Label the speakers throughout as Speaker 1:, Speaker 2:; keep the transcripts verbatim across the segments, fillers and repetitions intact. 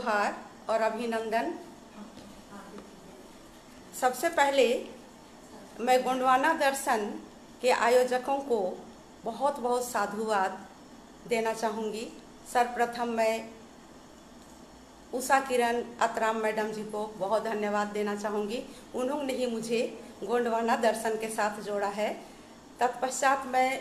Speaker 1: जोहार और अभिनंदन। सबसे पहले मैं गोंडवाना दर्शन के आयोजकों को बहुत बहुत साधुवाद देना चाहूँगी। सर्वप्रथम मैं उषा किरण अतराम मैडम जी को बहुत धन्यवाद देना चाहूँगी। उन्होंने ही मुझे गोंडवाना दर्शन के साथ जोड़ा है। तत्पश्चात मैं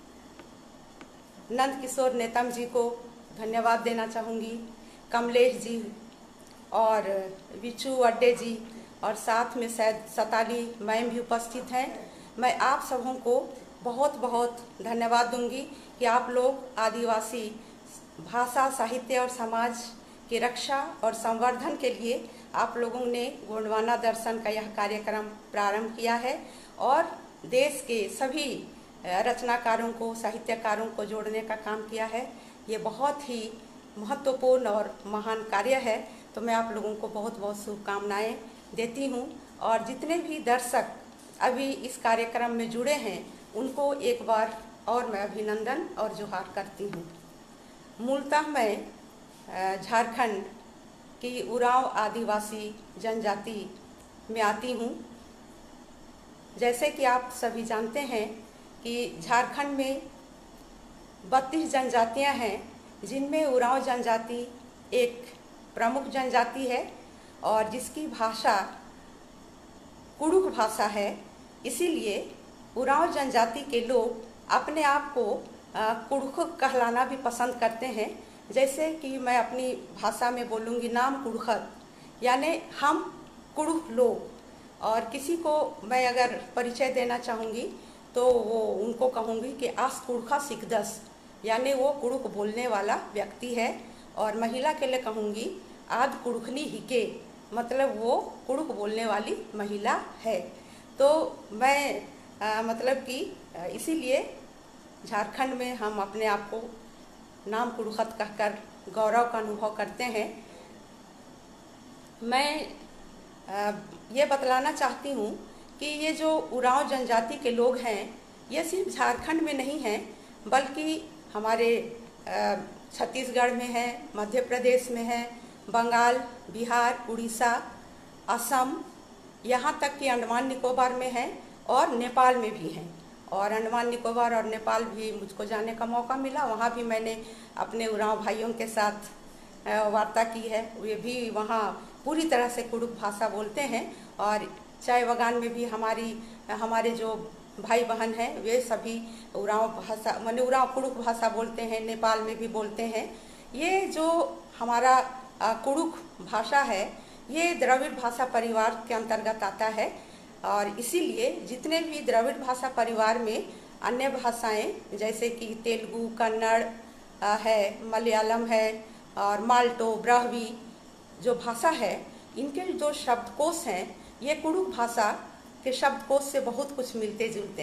Speaker 1: नंद किशोर नेतम जी को धन्यवाद देना चाहूँगी, कमलेश जी और विचू अड्डे जी और साथ में शायद सताली मैम भी उपस्थित हैं। मैं आप सबों को बहुत बहुत धन्यवाद दूंगी कि आप लोग आदिवासी भाषा, साहित्य और समाज की रक्षा और संवर्धन के लिए आप लोगों ने गोंडवाना दर्शन का यह कार्यक्रम प्रारंभ किया है और देश के सभी रचनाकारों को, साहित्यकारों को जोड़ने का काम किया है। ये बहुत ही महत्वपूर्ण और महान कार्य है। तो मैं आप लोगों को बहुत बहुत शुभकामनाएं देती हूँ और जितने भी दर्शक अभी इस कार्यक्रम में जुड़े हैं उनको एक बार और मैं अभिनंदन और जोहार करती हूँ। मूलतः मैं झारखंड की उरांव आदिवासी जनजाति में आती हूँ। जैसे कि आप सभी जानते हैं कि झारखंड में बत्तीस जनजातियाँ हैं, जिनमें उरांव जनजाति एक प्रमुख जनजाति है और जिसकी भाषा कुड़ुक भाषा है। इसीलिए उरांव जनजाति के लोग अपने आप को कुड़ुक कहलाना भी पसंद करते हैं। जैसे कि मैं अपनी भाषा में बोलूँगी नाम कुड़ुखत, यानी हम कुड़ुक लोग। और किसी को मैं अगर परिचय देना चाहूँगी तो वो उनको कहूँगी कि आस कुड़ुखा सिकदस, यानी वो कुड़ुक बोलने वाला व्यक्ति है। और महिला के लिए कहूँगी आद कुड़ुखनी हिके, मतलब वो कुड़ुक बोलने वाली महिला है। तो मैं आ, मतलब कि इसीलिए झारखंड में हम अपने आप को नाम कुड़ुखत कहकर गौरव का अनुभव करते हैं। मैं आ, ये बतलाना चाहती हूँ कि ये जो उरांव जनजाति के लोग हैं ये सिर्फ झारखंड में नहीं हैं, बल्कि हमारे छत्तीसगढ़ में है, मध्य प्रदेश में है, बंगाल, बिहार, उड़ीसा, असम, यहाँ तक कि अंडमान निकोबार में है और नेपाल में भी हैं। और अंडमान निकोबार और नेपाल भी मुझको जाने का मौका मिला, वहाँ भी मैंने अपने उरांव भाइयों के साथ वार्ता की है। वे भी वहाँ पूरी तरह से कुड़ुक भाषा बोलते हैं और चाय बागान में भी हमारी हमारे जो भाई बहन हैं वे सभी उरांव भाषा माने उरांव कुड़ुक भाषा बोलते हैं, नेपाल में भी बोलते हैं। ये जो हमारा कुड़ुक भाषा है ये द्रविड़ भाषा परिवार के अंतर्गत आता है और इसीलिए जितने भी द्रविड़ भाषा परिवार में अन्य भाषाएं जैसे कि तेलुगु, कन्नड़ है, मलयालम है और माल्टो, ब्राह्वी जो भाषा है, इनके जो शब्दकोश हैं ये कुड़ुक भाषा के शब्दकोश से बहुत कुछ मिलते जुलते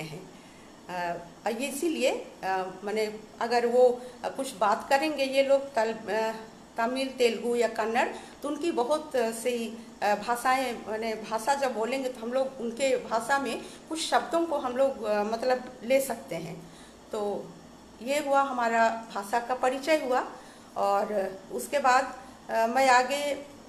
Speaker 1: हैं। ये इसीलिए माने अगर वो कुछ बात करेंगे ये लोग तल तमिल, तेलुगु या कन्नड़, तो उनकी बहुत सी भाषाएं माने भाषा जब बोलेंगे तो हम लोग उनके भाषा में कुछ शब्दों को हम लोग मतलब ले सकते हैं। तो ये हुआ हमारा भाषा का परिचय हुआ। और उसके बाद मैं आगे,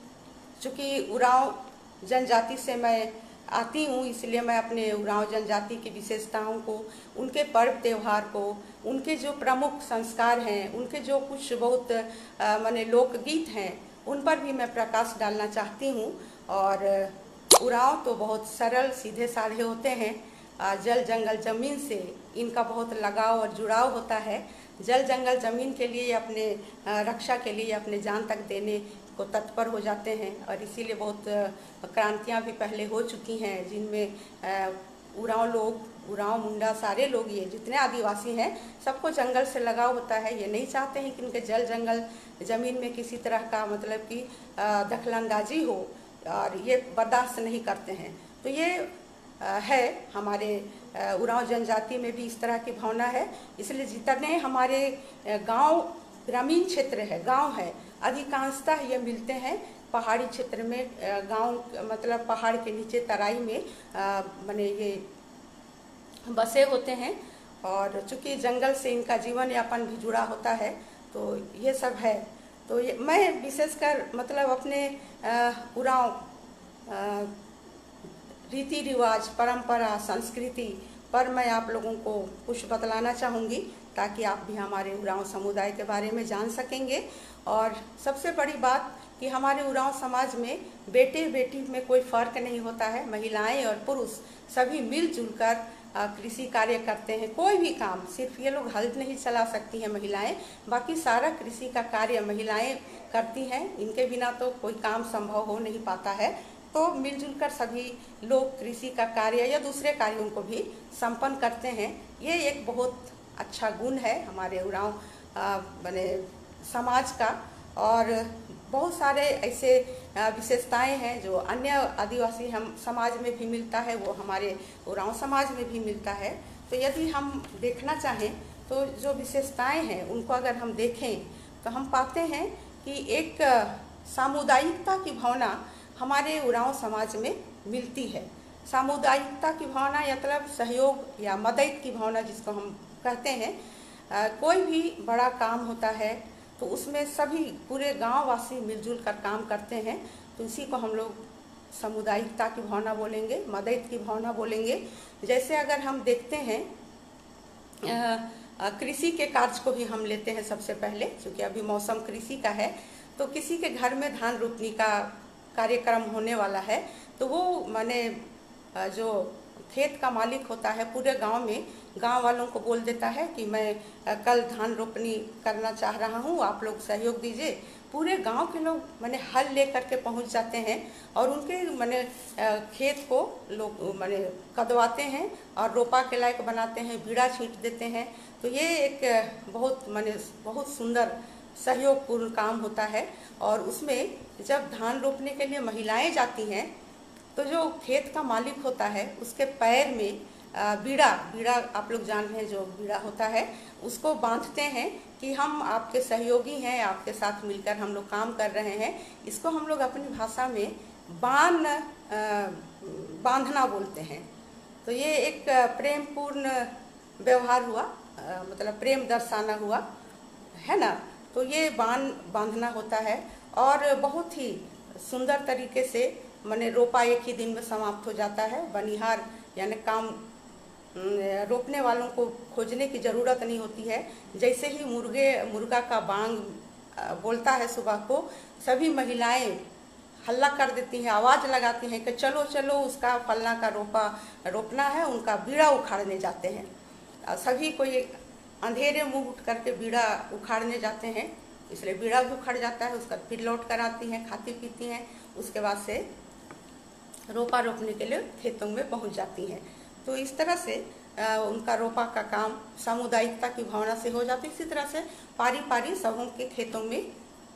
Speaker 1: चूँकि उरांव जनजाति से मैं आती हूँ इसलिए मैं अपने उरांव जनजाति की विशेषताओं को, उनके पर्व त्यौहार को, उनके जो प्रमुख संस्कार हैं, उनके जो कुछ बहुत माने लोकगीत हैं उन पर भी मैं प्रकाश डालना चाहती हूँ। और उरांव तो बहुत सरल सीधे साधे होते हैं। जल जंगल ज़मीन से इनका बहुत लगाव और जुड़ाव होता है। जल जंगल ज़मीन के लिए, अपने रक्षा के लिए अपने जान तक देने को तत्पर हो जाते हैं और इसीलिए बहुत क्रांतियां भी पहले हो चुकी हैं जिनमें उरांव लोग, उरांव, मुंडा, सारे लोग, ये जितने आदिवासी हैं सबको जंगल से लगाव होता है। ये नहीं चाहते हैं कि उनके जल जंगल ज़मीन में किसी तरह का मतलब कि दखलंदाजी हो और ये बर्दाश्त नहीं करते हैं। तो ये है हमारे उरांव जनजाति में भी इस तरह की भावना है। इसलिए जितने हमारे गांव, ग्रामीण क्षेत्र है, गांव है, अधिकांशतः ये मिलते हैं पहाड़ी क्षेत्र में। गांव मतलब पहाड़ के नीचे तराई में माने ये बसे होते हैं और चूँकि जंगल से इनका जीवन यापन भी जुड़ा होता है तो ये सब है। तो ये मैं विशेषकर मतलब अपने उरांव रीति रिवाज, परंपरा, संस्कृति पर मैं आप लोगों को कुछ बतलाना चाहूँगी, ताकि आप भी हमारे उरांव समुदाय के बारे में जान सकेंगे। और सबसे बड़ी बात कि हमारे उरांव समाज में बेटे बेटी में कोई फ़र्क नहीं होता है। महिलाएं और पुरुष सभी मिलजुल कर कृषि कार्य करते हैं। कोई भी काम, सिर्फ ये लोग हल नहीं चला सकती हैं महिलाएं, बाकी सारा कृषि का कार्य महिलाएं करती हैं। इनके बिना तो कोई काम संभव हो नहीं पाता है। तो मिलजुल कर सभी लोग कृषि का कार्य या दूसरे कार्यों को भी संपन्न करते हैं। ये एक बहुत अच्छा गुण है हमारे उरांव बने समाज का। और बहुत सारे ऐसे विशेषताएं हैं जो अन्य आदिवासी हम समाज में भी मिलता है, वो हमारे उरांव समाज में भी मिलता है। तो यदि हम देखना चाहें तो जो विशेषताएं हैं उनको अगर हम देखें तो हम पाते हैं कि एक सामुदायिकता की भावना हमारे उरांव समाज में मिलती है। सामुदायिकता की भावना मतलब सहयोग या मदद की भावना जिसको हम कहते हैं। आ, कोई भी बड़ा काम होता है तो उसमें सभी पूरे गांव वासी मिलजुल कर काम करते हैं, तो इसी को हम लोग सामुदायिकता की भावना बोलेंगे, मदद की भावना बोलेंगे। जैसे अगर हम देखते हैं कृषि के कार्य को ही हम लेते हैं सबसे पहले, क्योंकि अभी मौसम कृषि का है। तो किसी के घर में धान रोपनी का कार्यक्रम होने वाला है, तो वो माने जो खेत का मालिक होता है पूरे गांव में गांव वालों को बोल देता है कि मैं कल धान रोपनी करना चाह रहा हूं, आप लोग सहयोग दीजिए। पूरे गांव के लोग माने हल लेकर के पहुंच जाते हैं और उनके माने खेत को लोग माने कदवाते हैं और रोपा के लायक बनाते हैं, बीड़ा छींट देते हैं। तो ये एक बहुत माने बहुत सुंदर सहयोगपूर्ण काम होता है। और उसमें जब धान रोपने के लिए महिलाएं जाती हैं तो जो खेत का मालिक होता है उसके पैर में बीड़ा बीड़ा आप लोग जान रहे हैं, जो बीड़ा होता है उसको बांधते हैं कि हम आपके सहयोगी हैं, आपके साथ मिलकर हम लोग काम कर रहे हैं। इसको हम लोग अपनी भाषा में बांध बांधना बोलते हैं। तो ये एक प्रेमपूर्ण व्यवहार हुआ, आ, मतलब प्रेम दर्शाना हुआ है ना। तो ये बांध बांधना होता है और बहुत ही सुंदर तरीके से माने रोपा एक ही दिन में समाप्त हो जाता है। बनिहार यानी काम रोपने वालों को खोजने की ज़रूरत नहीं होती है। जैसे ही मुर्गे मुर्गा का बांग बोलता है सुबह को, सभी महिलाएं हल्ला कर देती हैं, आवाज़ लगाती हैं कि चलो चलो उसका फलना का रोपा रोपना है। उनका बीड़ा उखाड़ने जाते हैं। सभी को ये अंधेरे मुँह उठ करके बीड़ा उखाड़ने जाते हैं, इसलिए बीड़ा भी उखड़ जाता है। उसका फिर लौट कर आती हैं, खाती पीती हैं, उसके बाद से रोपा रोपने के लिए खेतों में पहुंच जाती हैं। तो इस तरह से आ, उनका रोपा का काम सामुदायिकता की भावना से हो जाती है। इसी तरह से पारी पारी सबों के खेतों में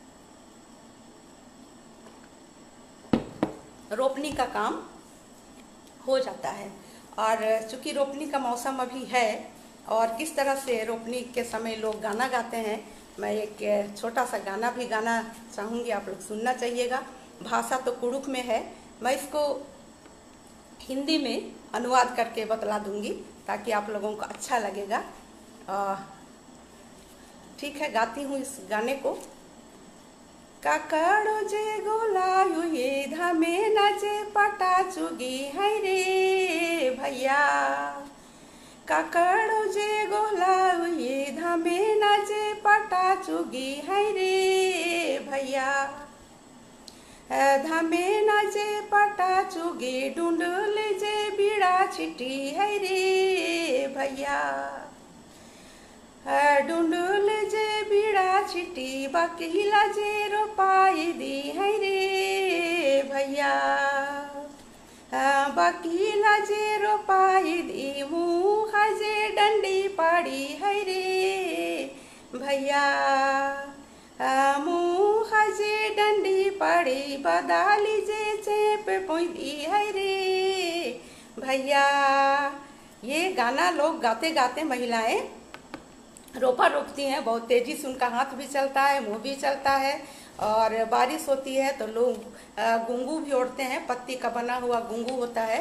Speaker 1: रोपनी का काम हो जाता है। और चूंकि रोपनी का मौसम अभी है और किस तरह से रोपनी के समय लोग गाना गाते हैं, मैं एक छोटा सा गाना भी गाना चाहूँगी, आप लोग सुनना चाहिएगा। भाषा तो कुड़ुक में है, मैं इसको हिंदी में अनुवाद करके बतला दूंगी ताकि आप लोगों को अच्छा लगेगा। ठीक है, गाती हूँ इस गाने को। काकड़ो जे गोलायु ये धामे नजे पटा चुगी है रे भैया। काकड़ो जे गोलायु ये धामे नजे पटा चुगी है रे भैया। धामे नजे पटा चुगी ढूंढल जे बीड़ा छिटी है रे भैया। ढूंढल जे बीड़ा छिटी बकीला जे रोपाई दी है रे भैया। बकीला जे रोपाई दी मुँह जे डंडी पड़ी है रे भैया। मुँह जे डंडी पड़ी बदाली जे चेप पोईदी है रे भैया। ये गाना लोग गाते गाते महिलाएं रोपा रोपती हैं। बहुत तेजी से उनका हाथ भी चलता है, मुंह भी चलता है। और बारिश होती है तो लोग गुंगू भी ओढ़ते हैं, पत्ती का बना हुआ गुंगू होता है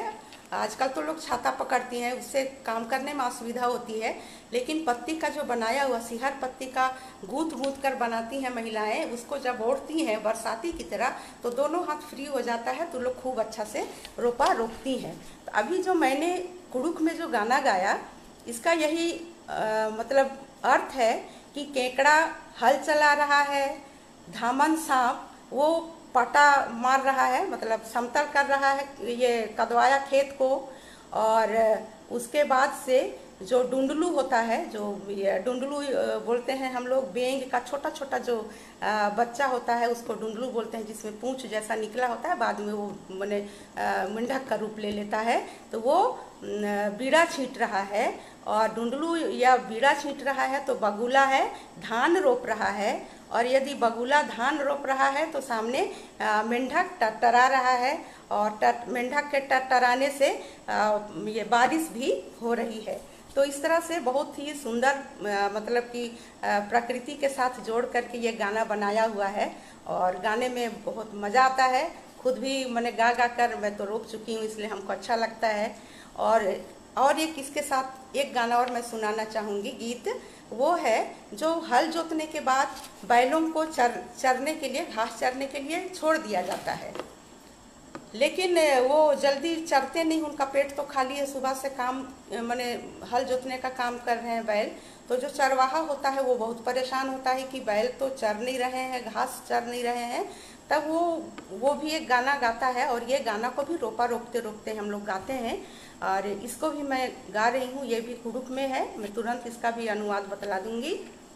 Speaker 1: आजकल तो लोग छाता पकड़ती हैं, उससे काम करने में असुविधा होती है, लेकिन पत्ती का जो बनाया हुआ सिहर पत्ती का गूंथ गूंथ कर बनाती हैं महिलाएं, उसको जब ओढ़ती हैं बरसाती की तरह तो दोनों हाथ फ्री हो जाता है, तो लोग खूब अच्छा से रोपा रोकती हैं। तो अभी जो मैंने कुड़ुक में जो गाना गाया, इसका यही आ, मतलब अर्थ है कि केकड़ा हल चला रहा है, धामन सांप वो पटा मार रहा है, मतलब समतल कर रहा है ये कदवाया खेत को। और उसके बाद से जो डुंडलू होता है, जो ये डुंडलू बोलते हैं हम लोग, बेंग का छोटा छोटा जो बच्चा होता है उसको डुंडलू बोलते हैं, जिसमें पूंछ जैसा निकला होता है, बाद में वो मैंने मेंढक का रूप ले लेता है। तो वो बीड़ा छींट रहा है, और डुंडलू या बीड़ा छींट रहा है तो बगुला है धान रोप रहा है। और यदि बगुला धान रोप रहा है तो सामने मेंढक टरटरा रहा है, और टर मेंढक के टरटराने से आ, ये बारिश भी हो रही है। तो इस तरह से बहुत ही सुंदर आ, मतलब कि प्रकृति के साथ जोड़ करके ये गाना बनाया हुआ है, और गाने में बहुत मज़ा आता है। खुद भी मैंने गा गा कर मैं तो रोक चुकी हूँ, इसलिए हमको अच्छा लगता है। और और एक इसके साथ एक गाना और मैं सुनाना चाहूँगी, गीत वो है जो हल जोतने के बाद बैलों को चर चरने के लिए, घास चरने के लिए छोड़ दिया जाता है, लेकिन वो जल्दी चरते नहीं, उनका पेट तो खाली है, सुबह से काम माने हल जोतने का काम कर रहे हैं बैल। तो जो चरवाहा होता है वो बहुत परेशान होता है कि बैल तो चर नहीं रहे हैं, घास चर नहीं रहे हैं। तब वो वो भी एक गाना गाता है, और ये गाना को भी रोपा रोकते रोकते हम लोग गाते हैं, और इसको भी मैं गा रही हूँ। ये भी कुड़ुक में है, मैं तुरंत इसका भी अनुवाद बतला दूंगी।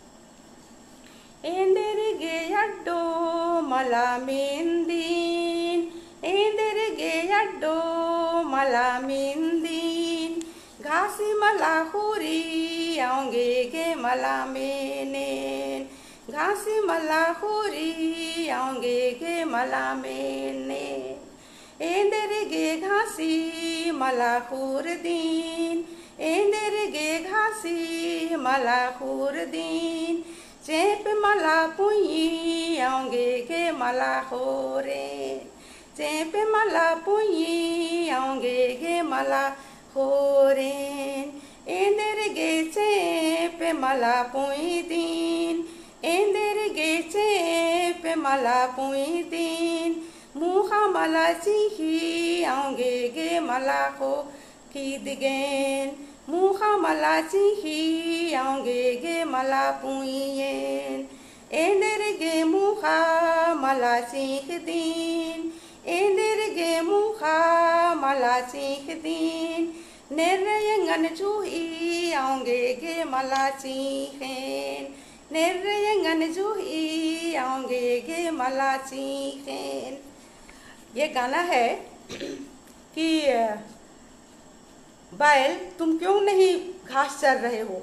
Speaker 1: एंदरगे अड्डो मला मेंदीन, एंदरगे अड्डो मला मेंदीन, घासी मला हुरी आऊंगे गे मला मेनेन, घासी मला हुरी आऊंगे गे मला मेनेन, एंदरगे घासी मला खुरदीन, एंदरगे घासी मला खुरदीन, चेप मला पुई आऊंगे गे मला होरे, चेप मला पुई आऊंगे गे मला होरे, एंदरगे चेप मला पुई दीन, एंदरगे चेप मला पुई दीन, मुखा मला चिही आऊंगे गे मला हो खीदगेन, मुखा मला चिही आऊंगे गे मला पुईयेन, एंदरगे मुखा मला चीख दीन, एंदरगे मुखा मला चीख दीन, नेर्रयंगन जूही आऊंगे गे मला चीखेन, नेर्रयंगन जूही आऊंगे गे मला चीखेन। ये गाना है कि बैल तुम क्यों नहीं घास चर रहे हो।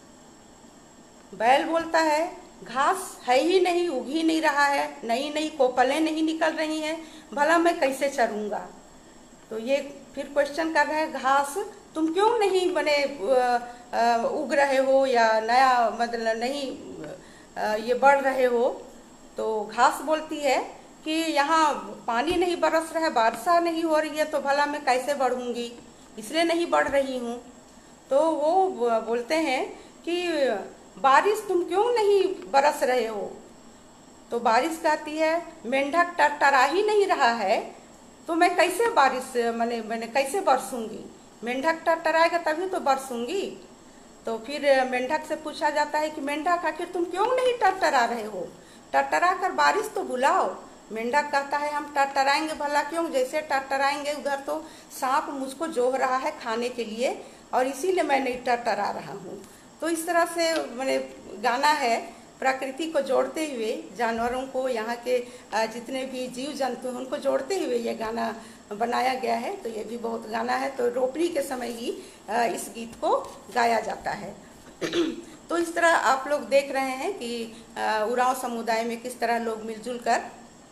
Speaker 1: बैल बोलता है घास है ही नहीं, उग ही नहीं रहा है, नई नई कोपलें नहीं निकल रही हैं, भला मैं कैसे चरूंगा। तो ये फिर क्वेश्चन कर रहे हैं, घास तुम क्यों नहीं बने उग रहे हो, या नया मतलब नहीं ये बढ़ रहे हो। तो घास बोलती है कि यहाँ पानी नहीं बरस रहा है, वर्षा नहीं हो रही है, तो भला मैं कैसे बढ़ूंगी, इसलिए नहीं बढ़ रही हूँ। तो वो बोलते हैं कि बारिश तुम क्यों नहीं बरस रहे हो। तो बारिश कहती है मेंढक टरटरा ही नहीं रहा है, तो मैं कैसे बारिश मैंने मैंने कैसे बरसूंगी, मेंढक टरटराएगा तभी तो बरसूंगी। तो फिर मेंढक से पूछा जाता है कि मेंढक आखिर तुम क्यों नहीं टरटरा रहे हो, टरटरा कर बारिश तो बुलाओ। मेंढक कहता है हम टरटराएंगे भला क्यों, जैसे टरटराएंगे उधर तो सांप मुझको जोह रहा है खाने के लिए, और इसीलिए मैं नहीं टरटरा रहा हूँ। तो इस तरह से मैंने गाना है, प्रकृति को जोड़ते हुए, जानवरों को, यहाँ के जितने भी जीव जंतु हैं उनको जोड़ते हुए ये गाना बनाया गया है। तो ये भी बहुत गाना है, तो रोपड़ी के समय ही इस गीत को गाया जाता है। तो इस तरह आप लोग देख रहे हैं कि उरांव समुदाय में किस तरह लोग मिलजुल कर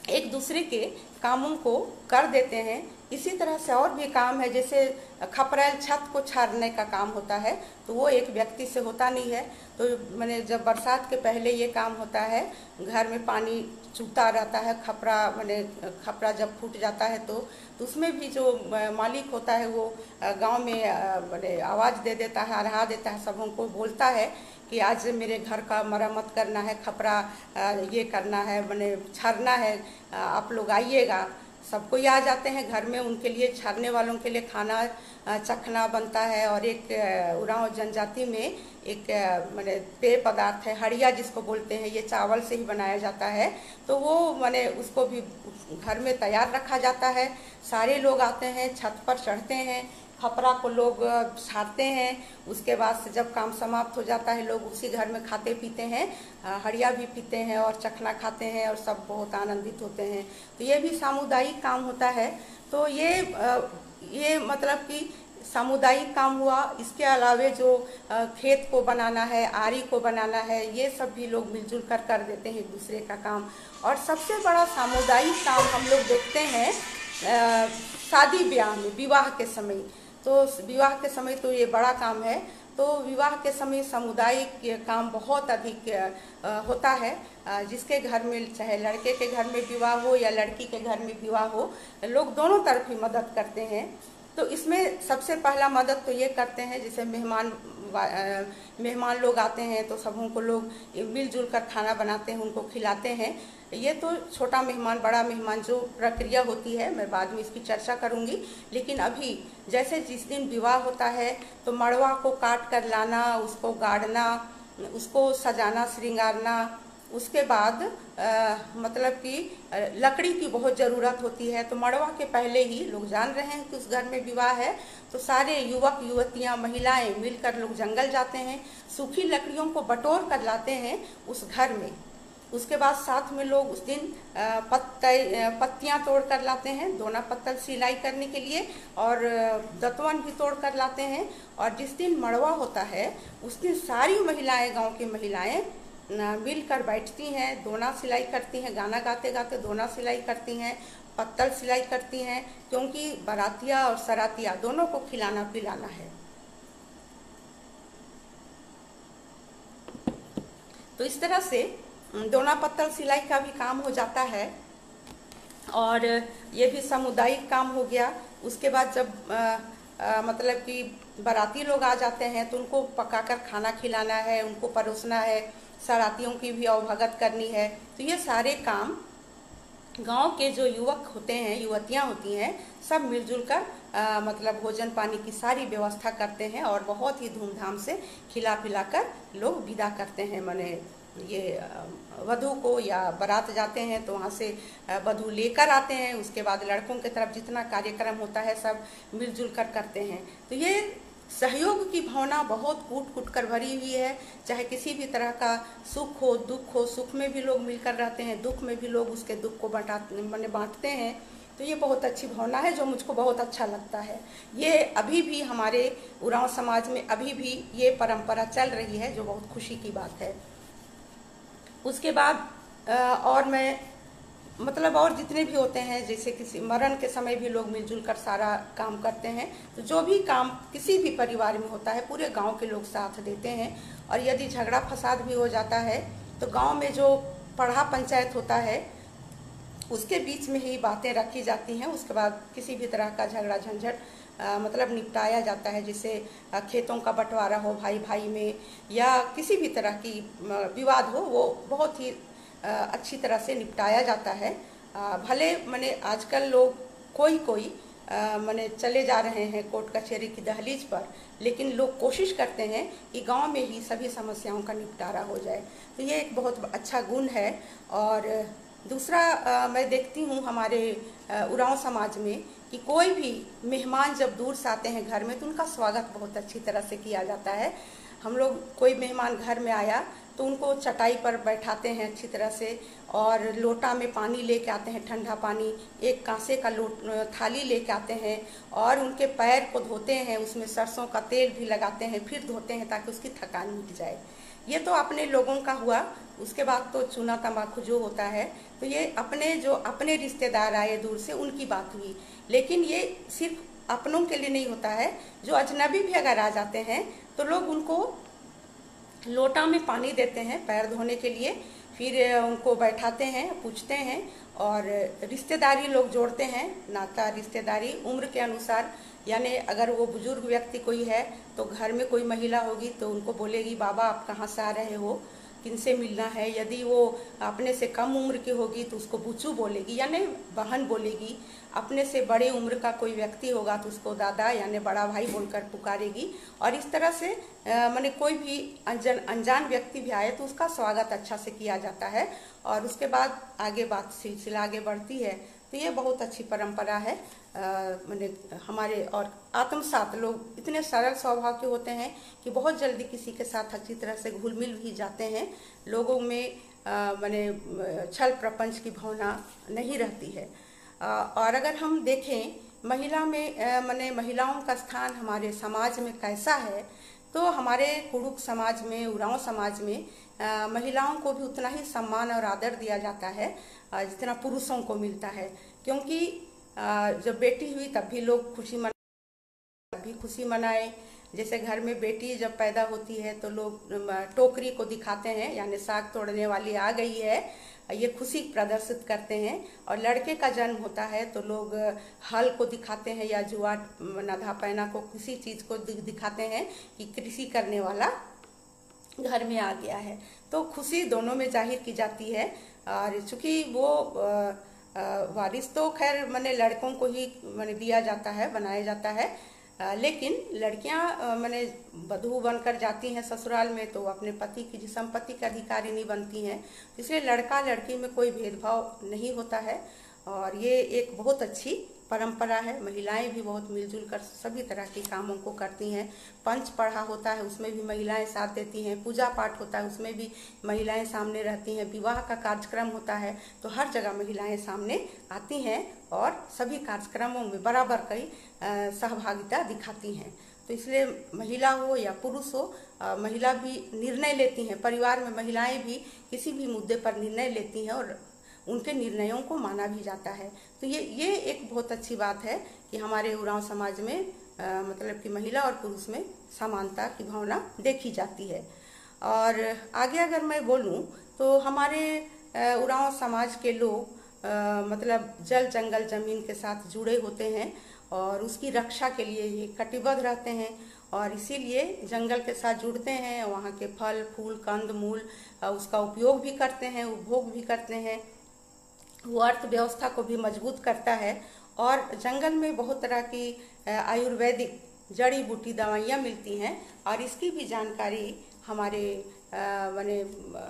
Speaker 1: एक दूसरे के कामों को कर देते हैं। इसी तरह से और भी काम है, जैसे खपरेल छत को छाड़ने का काम होता है, तो वो एक व्यक्ति से होता नहीं है। तो मैंने जब बरसात के पहले ये काम होता है, घर में पानी चूता रहता है, खपरा मैंने खपरा जब फूट जाता है तो, तो उसमें भी जो मालिक होता है वो गांव में मैंने आवाज़ दे देता है, हरा देता है, सबों को बोलता है कि आज मेरे घर का मरम्मत करना है, खपरा ये करना है, मैंने छाड़ना है, आप लोग आइएगा। सबको ही आ जाते हैं घर में, उनके लिए छाड़ने वालों के लिए खाना चखना बनता है। और एक उरांव जनजाति में एक मैंने पेय पदार्थ है हड़िया जिसको बोलते हैं, ये चावल से ही बनाया जाता है, तो वो मैंने उसको भी घर में तैयार रखा जाता है। सारे लोग आते हैं, छत पर चढ़ते हैं, खपरा को लोग छाड़ते हैं। उसके बाद से जब काम समाप्त हो जाता है, लोग उसी घर में खाते पीते हैं, हड़िया भी पीते हैं और चखना खाते हैं और सब बहुत आनंदित होते हैं। तो ये भी सामुदायिक काम होता है। तो ये ये मतलब कि सामुदायिक काम हुआ। इसके अलावे जो खेत को बनाना है, आरी को बनाना है, ये सब भी लोग मिलजुल कर कर देते हैं एक दूसरे का काम। और सबसे बड़ा सामुदायिक काम हम लोग देखते हैं शादी ब्याह में, विवाह के समय। तो विवाह के समय तो ये बड़ा काम है। तो विवाह के समय सामुदायिक काम बहुत अधिक होता है। जिसके घर में, चाहे लड़के के घर में विवाह हो या लड़की के घर में विवाह हो, लोग दोनों तरफ ही मदद करते हैं। तो इसमें सबसे पहला मदद तो ये करते हैं, जैसे मेहमान मेहमान लोग आते हैं तो सबों को लोग मिलजुल कर खाना बनाते हैं, उनको खिलाते हैं। ये तो छोटा मेहमान, बड़ा मेहमान जो प्रक्रिया होती है मैं बाद में इसकी चर्चा करूंगी। लेकिन अभी जैसे जिस दिन विवाह होता है तो मड़वा को काट कर लाना, उसको गाड़ना, उसको सजाना श्रृंगारना, उसके बाद आ, मतलब कि लकड़ी की बहुत ज़रूरत होती है। तो मड़वा के पहले ही लोग जान रहे हैं कि उस घर में विवाह है, तो सारे युवक युवतियां महिलाएं मिलकर लोग जंगल जाते हैं, सूखी लकड़ियों को बटोर कर लाते हैं उस घर में। उसके बाद साथ में लोग उस दिन पत्ते पत्तियां तोड़ कर लाते हैं, दोना पत्तल सिलाई करने के लिए, और दतवन भी तोड़ कर लाते हैं। और जिस दिन मड़वा होता है उस दिन सारी महिलाएं, गांव की महिलाएं मिलकर बैठती हैं, दोना सिलाई करती हैं, गाना गाते गाते दोना सिलाई करती हैं, पत्तल सिलाई करती हैं, क्योंकि बारातिया और सरातिया दोनों को खिलाना पिलाना है। तो इस तरह से दोना पत्तल सिलाई का भी काम हो जाता है। और ये भी सामुदायिक काम हो गया। उसके बाद जब आ, आ, मतलब कि बाराती लोग आ जाते हैं तो उनको पकाकर खाना खिलाना है, उनको परोसना है, सरातियों की भी अवभगत करनी है। तो ये सारे काम गांव के जो युवक होते हैं, युवतियां होती हैं, सब मिलजुल कर आ, मतलब भोजन पानी की सारी व्यवस्था करते हैं और बहुत ही धूमधाम से खिला पिलाकर लोग विदा करते हैं। माने ये वधू को, या बारात जाते हैं तो वहाँ से वधू लेकर आते हैं। उसके बाद लड़कों की तरफ जितना कार्यक्रम होता है सब मिलजुल कर करते हैं। तो ये सहयोग की भावना बहुत कूट कूट कर भरी हुई है। चाहे किसी भी तरह का सुख हो, दुख हो, सुख में भी लोग मिलकर रहते हैं, दुख में भी लोग उसके दुख को बांटा मैंने बांटते हैं। तो ये बहुत अच्छी भावना है जो मुझको बहुत अच्छा लगता है। ये अभी भी हमारे उरांव समाज में अभी भी ये परंपरा चल रही है, जो बहुत खुशी की बात है। उसके बाद और मैं मतलब और जितने भी होते हैं, जैसे किसी मरण के समय भी लोग मिलजुल कर सारा काम करते हैं। तो जो भी काम किसी भी परिवार में होता है पूरे गांव के लोग साथ देते हैं। और यदि झगड़ा फसाद भी हो जाता है तो गांव में जो पढ़ा पंचायत होता है उसके बीच में ही बातें रखी जाती हैं। उसके बाद किसी भी तरह का झगड़ा झंझट आ, मतलब निपटाया जाता है। जैसे खेतों का बंटवारा हो भाई भाई में, या किसी भी तरह की विवाद हो, वो बहुत ही आ, अच्छी तरह से निपटाया जाता है। आ, भले मैंने आजकल लोग कोई कोई मैंने चले जा रहे हैं कोर्ट कचहरी की दहलीज पर, लेकिन लोग कोशिश करते हैं कि गांव में ही सभी समस्याओं का निपटारा हो जाए। तो ये एक बहुत अच्छा गुण है। और दूसरा आ, मैं देखती हूँ हमारे उरांव समाज में कि कोई भी मेहमान जब दूर से आते हैं घर में तो उनका स्वागत बहुत अच्छी तरह से किया जाता है। हम लोग, कोई मेहमान घर में आया तो उनको चटाई पर बैठाते हैं अच्छी तरह से, और लोटा में पानी लेके आते हैं, ठंडा पानी, एक कांसे का लोट थाली लेके आते हैं, और उनके पैर को धोते हैं, उसमें सरसों का तेल भी लगाते हैं, फिर धोते हैं ताकि उसकी थकान मिट जाए। ये तो अपने लोगों का हुआ। उसके बाद तो चूना तंबाकू जो होता है, तो ये अपने जो अपने रिश्तेदार आए दूर से उनकी बात हुई। लेकिन ये सिर्फ अपनों के लिए नहीं होता है, जो अजनबी भी अगर आ जाते हैं तो लोग उनको लोटा में पानी देते हैं पैर धोने के लिए, फिर उनको बैठाते हैं, पूछते हैं, और रिश्तेदारी लोग जोड़ते हैं, नाता रिश्तेदारी उम्र के अनुसार। यानी अगर वो बुजुर्ग व्यक्ति कोई है तो घर में कोई महिला होगी तो उनको बोलेगी बाबा आप कहाँ से आ रहे हो, किनसे मिलना है। यदि वो अपने से कम उम्र की होगी तो उसको बुचू बोलेगी यानी बहन बोलेगी। अपने से बड़े उम्र का कोई व्यक्ति होगा तो उसको दादा यानी बड़ा भाई बोलकर पुकारेगी। और इस तरह से माने कोई भी अनजान अनजान व्यक्ति भी आए तो उसका स्वागत अच्छा से किया जाता है, और उसके बाद आगे बात सिलसिला आगे बढ़ती है। तो ये बहुत अच्छी परंपरा है। मैंने हमारे और आत्मसात लोग इतने सरल स्वभाव के होते हैं कि बहुत जल्दी किसी के साथ अच्छी तरह से घुल मिल भी जाते हैं। लोगों में मैंने छल प्रपंच की भावना नहीं रहती है। आ, और अगर हम देखें महिला में मैंने महिलाओं का स्थान हमारे समाज में कैसा है, तो हमारे कुड़ुक समाज में, उरांव समाज में आ, महिलाओं को भी उतना ही सम्मान और आदर दिया जाता है आ, जितना पुरुषों को मिलता है। क्योंकि आ, जब बेटी हुई तब भी लोग खुशी मना तब भी खुशी मनाए। जैसे घर में बेटी जब पैदा होती है तो लोग टोकरी को दिखाते हैं, यानी साग तोड़ने वाली आ गई है, ये खुशी प्रदर्शित करते हैं। और लड़के का जन्म होता है तो लोग हल को दिखाते हैं या जुआ नधा पैना को, किसी चीज को दिखाते हैं कि कृषि करने वाला घर में आ गया है। तो खुशी दोनों में जाहिर की जाती है। और चूंकि वो वारिस तो खैर मैंने लड़कों को ही मैंने दिया जाता है, बनाया जाता है, आ, लेकिन लड़कियां मैंने वधू बनकर जाती हैं ससुराल में तो अपने पति की संपत्ति की अधिकारी नहीं बनती हैं। इसलिए लड़का लड़की में कोई भेदभाव नहीं होता है, और ये एक बहुत अच्छी परंपरा है। महिलाएं भी बहुत मिलजुल कर सभी तरह के कामों को करती हैं। पंच पढ़ा होता है उसमें भी महिलाएं साथ देती हैं, पूजा पाठ होता है उसमें भी महिलाएं सामने रहती हैं, विवाह का कार्यक्रम होता है तो हर जगह महिलाएं सामने आती हैं और सभी कार्यक्रमों में बराबर कई सहभागिता दिखाती हैं। तो इसलिए महिला हो या पुरुष हो, महिला भी निर्णय लेती हैं। परिवार में महिलाएं भी किसी भी मुद्दे पर निर्णय लेती हैं और उनके निर्णयों को माना भी जाता है। तो ये ये एक बहुत अच्छी बात है कि हमारे उरांव समाज में आ, मतलब कि महिला और पुरुष में समानता की भावना देखी जाती है। और आगे अगर मैं बोलूं तो हमारे उरांव समाज के लोग आ, मतलब जल जंगल जमीन के साथ जुड़े होते हैं और उसकी रक्षा के लिए ये कटिबद्ध रहते हैं, और इसीलिए जंगल के साथ जुड़ते हैं। वहाँ के फल फूल कंद मूल उसका उपयोग भी करते हैं, उपभोग भी करते हैं। वो अर्थव्यवस्था को भी मजबूत करता है। और जंगल में बहुत तरह की आयुर्वेदिक जड़ी बूटी दवाइयाँ मिलती हैं, और इसकी भी जानकारी हमारे माने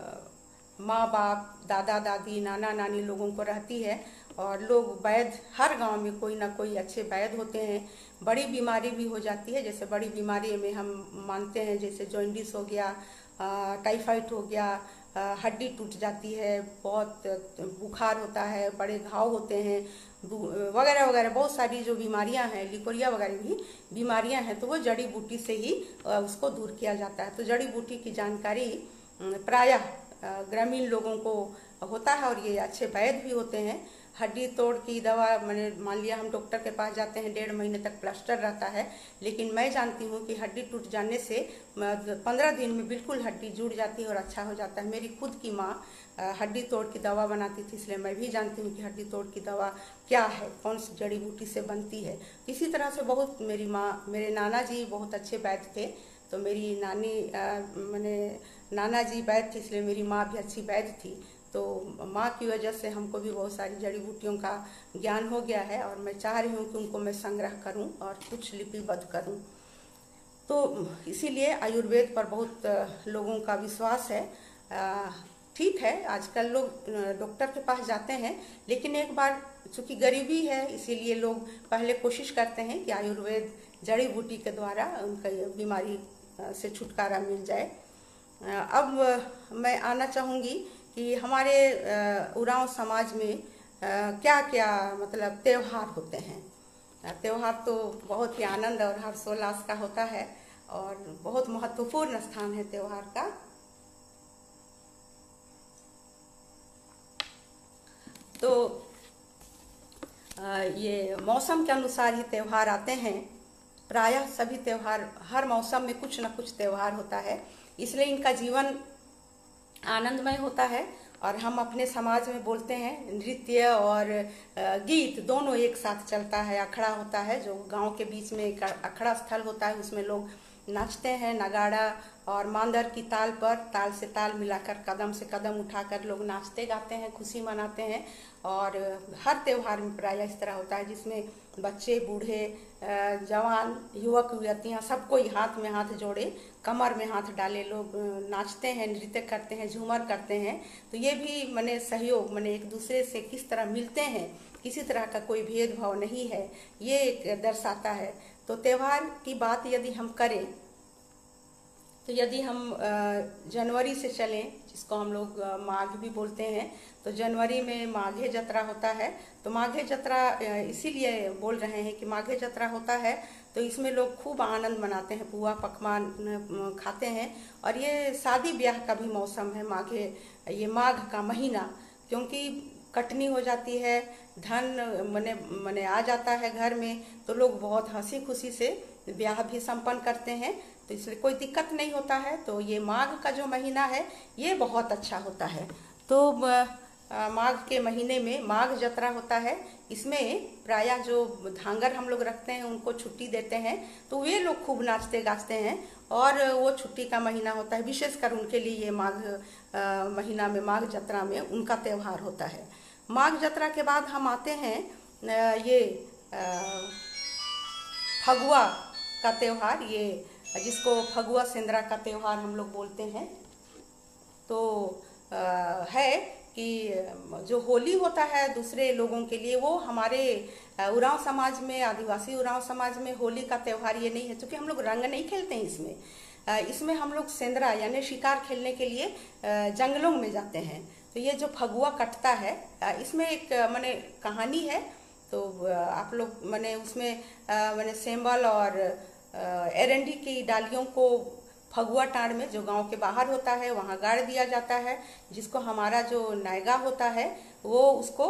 Speaker 1: माँ बाप, दादा दादी, नाना नानी लोगों को रहती है। और लोग वैद्य, हर गांव में कोई ना कोई अच्छे वैद्य होते हैं। बड़ी बीमारी भी हो जाती है, जैसे बड़ी बीमारी में हम मानते हैं जैसे जॉइंडिस हो गया, टाइफाइड हो गया, हड्डी टूट जाती है, बहुत बुखार होता है, बड़े घाव होते हैं वगैरह वगैरह, बहुत सारी जो बीमारियां हैं, लिकोरिया वगैरह भी बीमारियां हैं, तो वो जड़ी बूटी से ही उसको दूर किया जाता है। तो जड़ी बूटी की जानकारी प्रायः ग्रामीण लोगों को होता है, और ये अच्छे वैद्य भी होते हैं। हड्डी तोड़ की दवा, मैंने मान लिया हम डॉक्टर के पास जाते हैं, डेढ़ महीने तक प्लास्टर रहता है, लेकिन मैं जानती हूँ कि हड्डी टूट जाने से पंद्रह दिन में बिल्कुल हड्डी जुड़ जाती है और अच्छा हो जाता है। मेरी खुद की माँ हड्डी तोड़ की दवा बनाती थी, इसलिए मैं भी जानती हूँ कि हड्डी तोड़ की दवा क्या है, कौन सी जड़ी बूटी से बनती है। इसी तरह से बहुत मेरी माँ, मेरे नाना जी बहुत अच्छे वैद्य थे, तो मेरी नानी मैंने नाना जी वैद्य थी, इसलिए मेरी माँ भी अच्छी वैद्य थी। तो माँ की वजह से हमको भी बहुत सारी जड़ी बूटियों का ज्ञान हो गया है, और मैं चाह रही हूँ कि उनको मैं संग्रह करूँ और कुछ लिपिबद्ध करूँ। तो इसीलिए आयुर्वेद पर बहुत लोगों का विश्वास है। ठीक है, आजकल लोग डॉक्टर के पास जाते हैं, लेकिन एक बार चूँकि गरीबी है इसीलिए लोग पहले कोशिश करते हैं कि आयुर्वेद जड़ी बूटी के द्वारा उनका बीमारी से छुटकारा मिल जाए। अब मैं आना चाहूँगी कि हमारे उरांव समाज में क्या क्या मतलब त्यौहार होते हैं। त्यौहार तो बहुत ही आनंद और हर्षोल्लास का होता है, और बहुत महत्वपूर्ण स्थान है त्यौहार का। तो ये मौसम के अनुसार ही त्यौहार आते हैं। प्रायः सभी त्यौहार, हर मौसम में कुछ न कुछ त्यौहार होता है, इसलिए इनका जीवन आनंदमय होता है। और हम अपने समाज में बोलते हैं नृत्य और गीत दोनों एक साथ चलता है। अखड़ा होता है जो गांव के बीच में एक अखड़ा स्थल होता है, उसमें लोग नाचते हैं। नगाड़ा और मांदर की ताल पर ताल से ताल मिलाकर, कदम से कदम उठाकर लोग नाचते गाते हैं, खुशी मनाते हैं। और हर त्यौहार में प्रायः इस तरह होता है जिसमें बच्चे, बूढ़े, जवान, युवक युवतियाँ सबको हाथ में हाथ जोड़े, कमर में हाथ डाले लोग नाचते हैं, नृत्य करते हैं, झूमर करते हैं। तो ये भी मने सहयोग, मने एक दूसरे से किस तरह मिलते हैं, किसी तरह का कोई भेदभाव नहीं है, ये एक दर्शाता है। तो त्यौहार की बात यदि हम करें तो यदि हम जनवरी से चलें, जिसको हम लोग माघ भी बोलते हैं, तो जनवरी में माघे जत्रा होता है। तो माघे जत्रा इसीलिए बोल रहे हैं कि माघे जत्रा होता है तो इसमें लोग खूब आनंद मनाते हैं, पुआ पकवान खाते हैं। और ये शादी ब्याह का भी मौसम है माघे, ये माघ का महीना, क्योंकि कटनी हो जाती है, धन मने मने आ जाता है घर में, तो लोग बहुत हंसी खुशी से ब्याह भी संपन्न करते हैं। तो इसलिए कोई दिक्कत नहीं होता है। तो ये माघ का जो महीना है ये बहुत अच्छा होता है। तो माघ के महीने में माघ जत्रा होता है। इसमें प्रायः जो धांगर हम लोग रखते हैं उनको छुट्टी देते हैं, तो वे लोग खूब नाचते गाते हैं। और वो छुट्टी का महीना होता है, विशेषकर उनके लिए ये माघ महीना में, माघ जत्रा में उनका त्यौहार होता है। माघ जत्रा के बाद हम आते हैं ये फगुआ का त्यौहार, ये जिसको फगुआ सेंद्रा का त्यौहार हम लोग बोलते हैं। तो आ, है कि जो होली होता है दूसरे लोगों के लिए, वो हमारे उरांव समाज में, आदिवासी उरांव समाज में होली का त्यौहार ये नहीं है, क्योंकि हम लोग रंग नहीं खेलते हैं इसमें। इसमें हम लोग सेंद्रा यानी शिकार खेलने के लिए जंगलों में जाते हैं। तो ये जो फगुआ कटता है, इसमें एक माने कहानी है। तो आप लोग माने उसमें माने सेंबल और एरंडी की डालियों को फगुआ टाड़ में, जो गांव के बाहर होता है, वहां गाड़ दिया जाता है, जिसको हमारा जो नायगा होता है वो उसको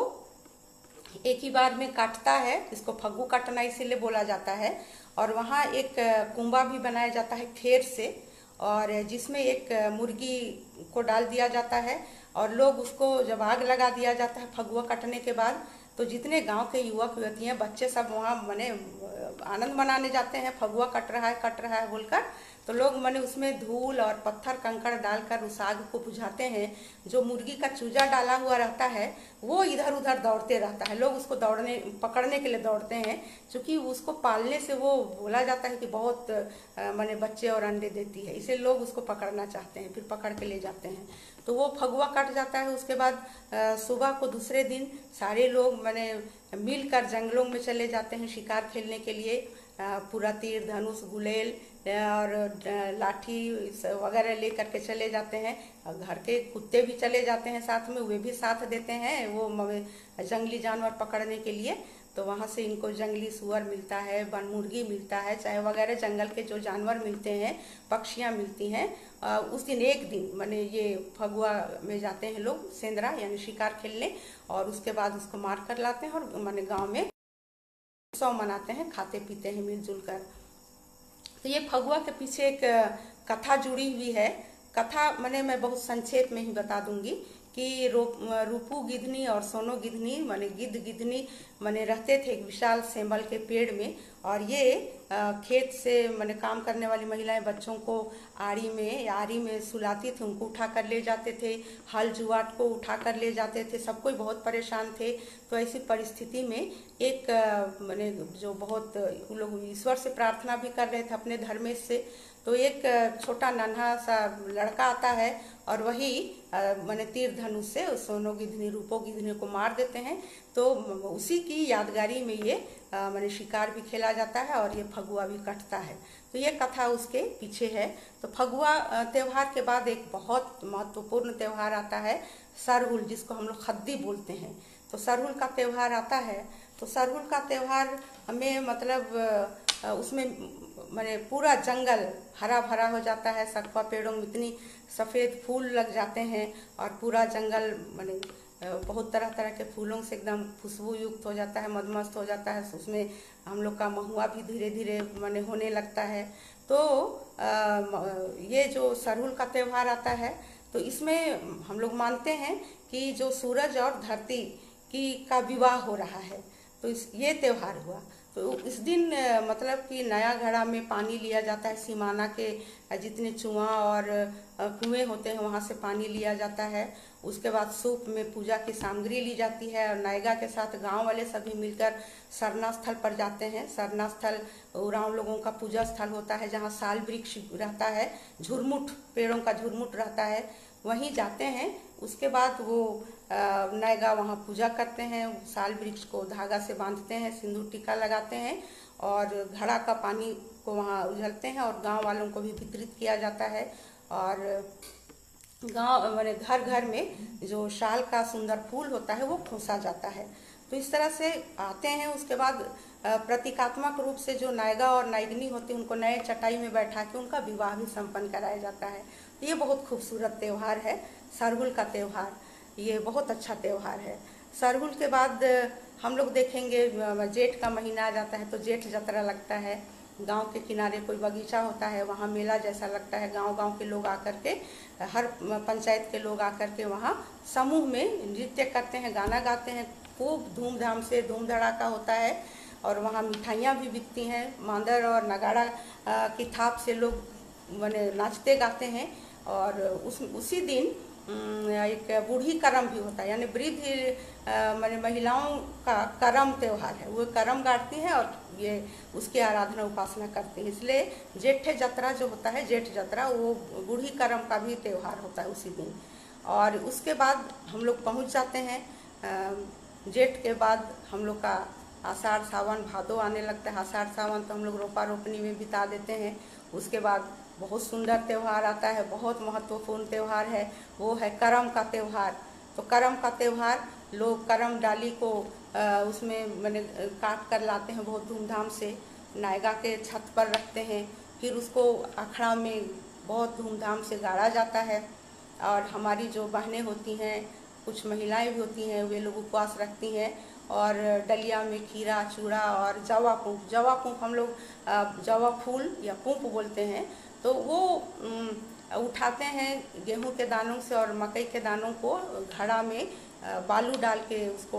Speaker 1: एक ही बार में काटता है, इसको फगू काटना इसीलिए बोला जाता है। और वहाँ एक कुंबा भी बनाया जाता है खेर से, और जिसमें एक मुर्गी को डाल दिया जाता है। और लोग उसको जब आग लगा दिया जाता है फगुआ काटने के बाद, तो जितने गांव के युवक युवतियाँ, बच्चे सब वहाँ मने आनंद मनाने जाते हैं, फगुआ कट रहा है कट रहा है बोलकर। तो लोग मने उसमें धूल और पत्थर कंकड़ डालकर उस आग को बुझाते हैं। जो मुर्गी का चूजा डाला हुआ रहता है वो इधर उधर दौड़ते रहता है, लोग उसको दौड़ने पकड़ने के लिए दौड़ते हैं, क्योंकि उसको पालने से वो बोला जाता है कि बहुत मने बच्चे और अंडे देती है, इसे लोग उसको पकड़ना चाहते हैं, फिर पकड़ के ले जाते हैं। तो वो फगुआ कट जाता है। उसके बाद सुबह को दूसरे दिन सारे लोग मने मिलकर जंगलों में चले जाते हैं शिकार खेलने के लिए। पूरा तीर धनुष गुलेल और लाठी वगैरह ले करके चले जाते हैं। और घर के कुत्ते भी चले जाते हैं साथ में, वे भी साथ देते हैं वो जंगली जानवर पकड़ने के लिए। तो वहाँ से इनको जंगली सुअर मिलता है, वन मुर्गी मिलता है, चाहे वगैरह जंगल के जो जानवर मिलते हैं, पक्षियाँ मिलती हैं। उस दिन एक दिन माने ये फगुआ में जाते हैं लोग सेंद्रा यानी शिकार खेलने, और उसके बाद उसको मार कर लाते हैं और माने गाँव में उत्सव मनाते हैं, खाते पीते हैं मिलजुल कर। तो ये फगुआ के पीछे एक कथा जुड़ी हुई है। कथा माने मैं बहुत संक्षेप में ही बता दूंगी कि रूपू गिधनी और सोनो गिधनी माने गिद्ध गिधनी माने रहते थे एक विशाल सेंबल के पेड़ में। और ये खेत से माने काम करने वाली महिलाएं बच्चों को आरी में आरी में सुलाती थी, उनको उठा कर ले जाते थे, हल जुआट को उठा कर ले जाते थे, सब कोई बहुत परेशान थे। तो ऐसी परिस्थिति में एक माने जो बहुत लोग ईश्वर से प्रार्थना भी कर रहे थे अपने धर्मेश से, तो एक छोटा नन्हा सा लड़का आता है और वही माने तीर धनुष से सोनो गिधनी रूपो गिधनी को मार देते हैं। तो उसी की यादगारी में ये माने शिकार भी खेला जाता है और ये फगुआ भी कटता है। तो ये कथा उसके पीछे है। तो फगुआ त्यौहार के बाद एक बहुत महत्वपूर्ण त्यौहार आता है सरहुल, जिसको हम लोग खद्दी बोलते हैं। तो सरहुल का त्यौहार आता है। तो सरहुल का त्यौहार में मतलब उसमें माने पूरा जंगल हरा भरा हो जाता है, सकवा पेड़ों में इतनी सफ़ेद फूल लग जाते हैं और पूरा जंगल माने बहुत तरह तरह के फूलों से एकदम खुशबू युक्त हो जाता है, मदमस्त हो जाता है। उसमें हम लोग का महुआ भी धीरे धीरे माने होने लगता है। तो ये जो सरहुल का त्यौहार आता है तो इसमें हम लोग मानते हैं कि जो सूरज और धरती की का विवाह हो रहा है, तो इस ये त्यौहार हुआ। तो इस दिन मतलब कि नया घड़ा में पानी लिया जाता है, सीमाना के जितने चुआ और कुएं होते हैं वहाँ से पानी लिया जाता है। उसके बाद सूप में पूजा की सामग्री ली जाती है और नायगा के साथ गांव वाले सभी मिलकर सरना स्थल पर जाते हैं। सरना स्थल उरांव लोगों का पूजा स्थल होता है, जहाँ साल वृक्ष रहता है, झुरमुट पेड़ों का झुरमुट रहता है, वहीं जाते हैं। उसके बाद वो नायगा वहाँ पूजा करते हैं, साल वृक्ष को धागा से बांधते हैं, सिंदूर टीका लगाते हैं और घड़ा का पानी को वहाँ उझलते हैं और गांव वालों को भी वितरित किया जाता है। और गांव माने घर घर में जो शाल का सुंदर फूल होता है वो खोसा जाता है। तो इस तरह से आते हैं। उसके बाद प्रतीकात्मक रूप से जो नायगा और नायगनी होती है उनको नए चटाई में बैठा के उनका विवाह भी संपन्न कराया जाता है। तो ये बहुत खूबसूरत त्यौहार है सरहुल का त्यौहार, ये बहुत अच्छा त्यौहार है। सरहुल के बाद हम लोग देखेंगे जेठ का महीना आ जाता है तो जेठ जतरा लगता है। गांव के किनारे कोई बगीचा होता है, वहाँ मेला जैसा लगता है। गांव गांव के लोग आकर के, हर पंचायत के लोग आकर के वहाँ समूह में नृत्य करते हैं, गाना गाते हैं, खूब धूमधाम से धूम धड़ाका होता है। और वहाँ मिठाइयाँ भी बिकती हैं। मांदर और नगाड़ा की थाप से लोग माने नाचते गाते हैं। और उस उसी दिन एक बूढ़ी करम भी होता है, यानी वृद्ध माने महिलाओं का करम त्यौहार है। वो करम गाड़ती हैं और ये उसकी आराधना उपासना करती हैं। इसलिए जेठ जतरा जो होता है, जेठ जतरा, वो बूढ़ी करम का भी त्यौहार होता है उसी दिन। और उसके बाद हम लोग पहुंच जाते हैं, जेठ के बाद हम लोग का आषाढ़ सावन भादो आने लगता है। आषाढ़ सावन तो हम लोग रोपा रोपनी में बिता देते हैं। उसके बाद बहुत सुंदर त्यौहार आता है, बहुत महत्वपूर्ण त्यौहार है, वो है करम का त्यौहार। तो करम का त्यौहार लोग करम डाली को आ, उसमें मैंने काट कर लाते हैं, बहुत धूमधाम से नायगा के छत पर रखते हैं। फिर उसको अखड़ा में बहुत धूमधाम से गाड़ा जाता है। और हमारी जो बहनें होती हैं, कुछ महिलाएं भी होती हैं, वे लोग उपवास रखती हैं और डलिया में खीरा चूड़ा और जवा पूंप, जवा पूंप हम लोग जवा फूल या पूंप बोलते हैं, तो वो उठाते हैं गेहूं के दानों से और मकई के दानों को घड़ा में बालू डाल के उसको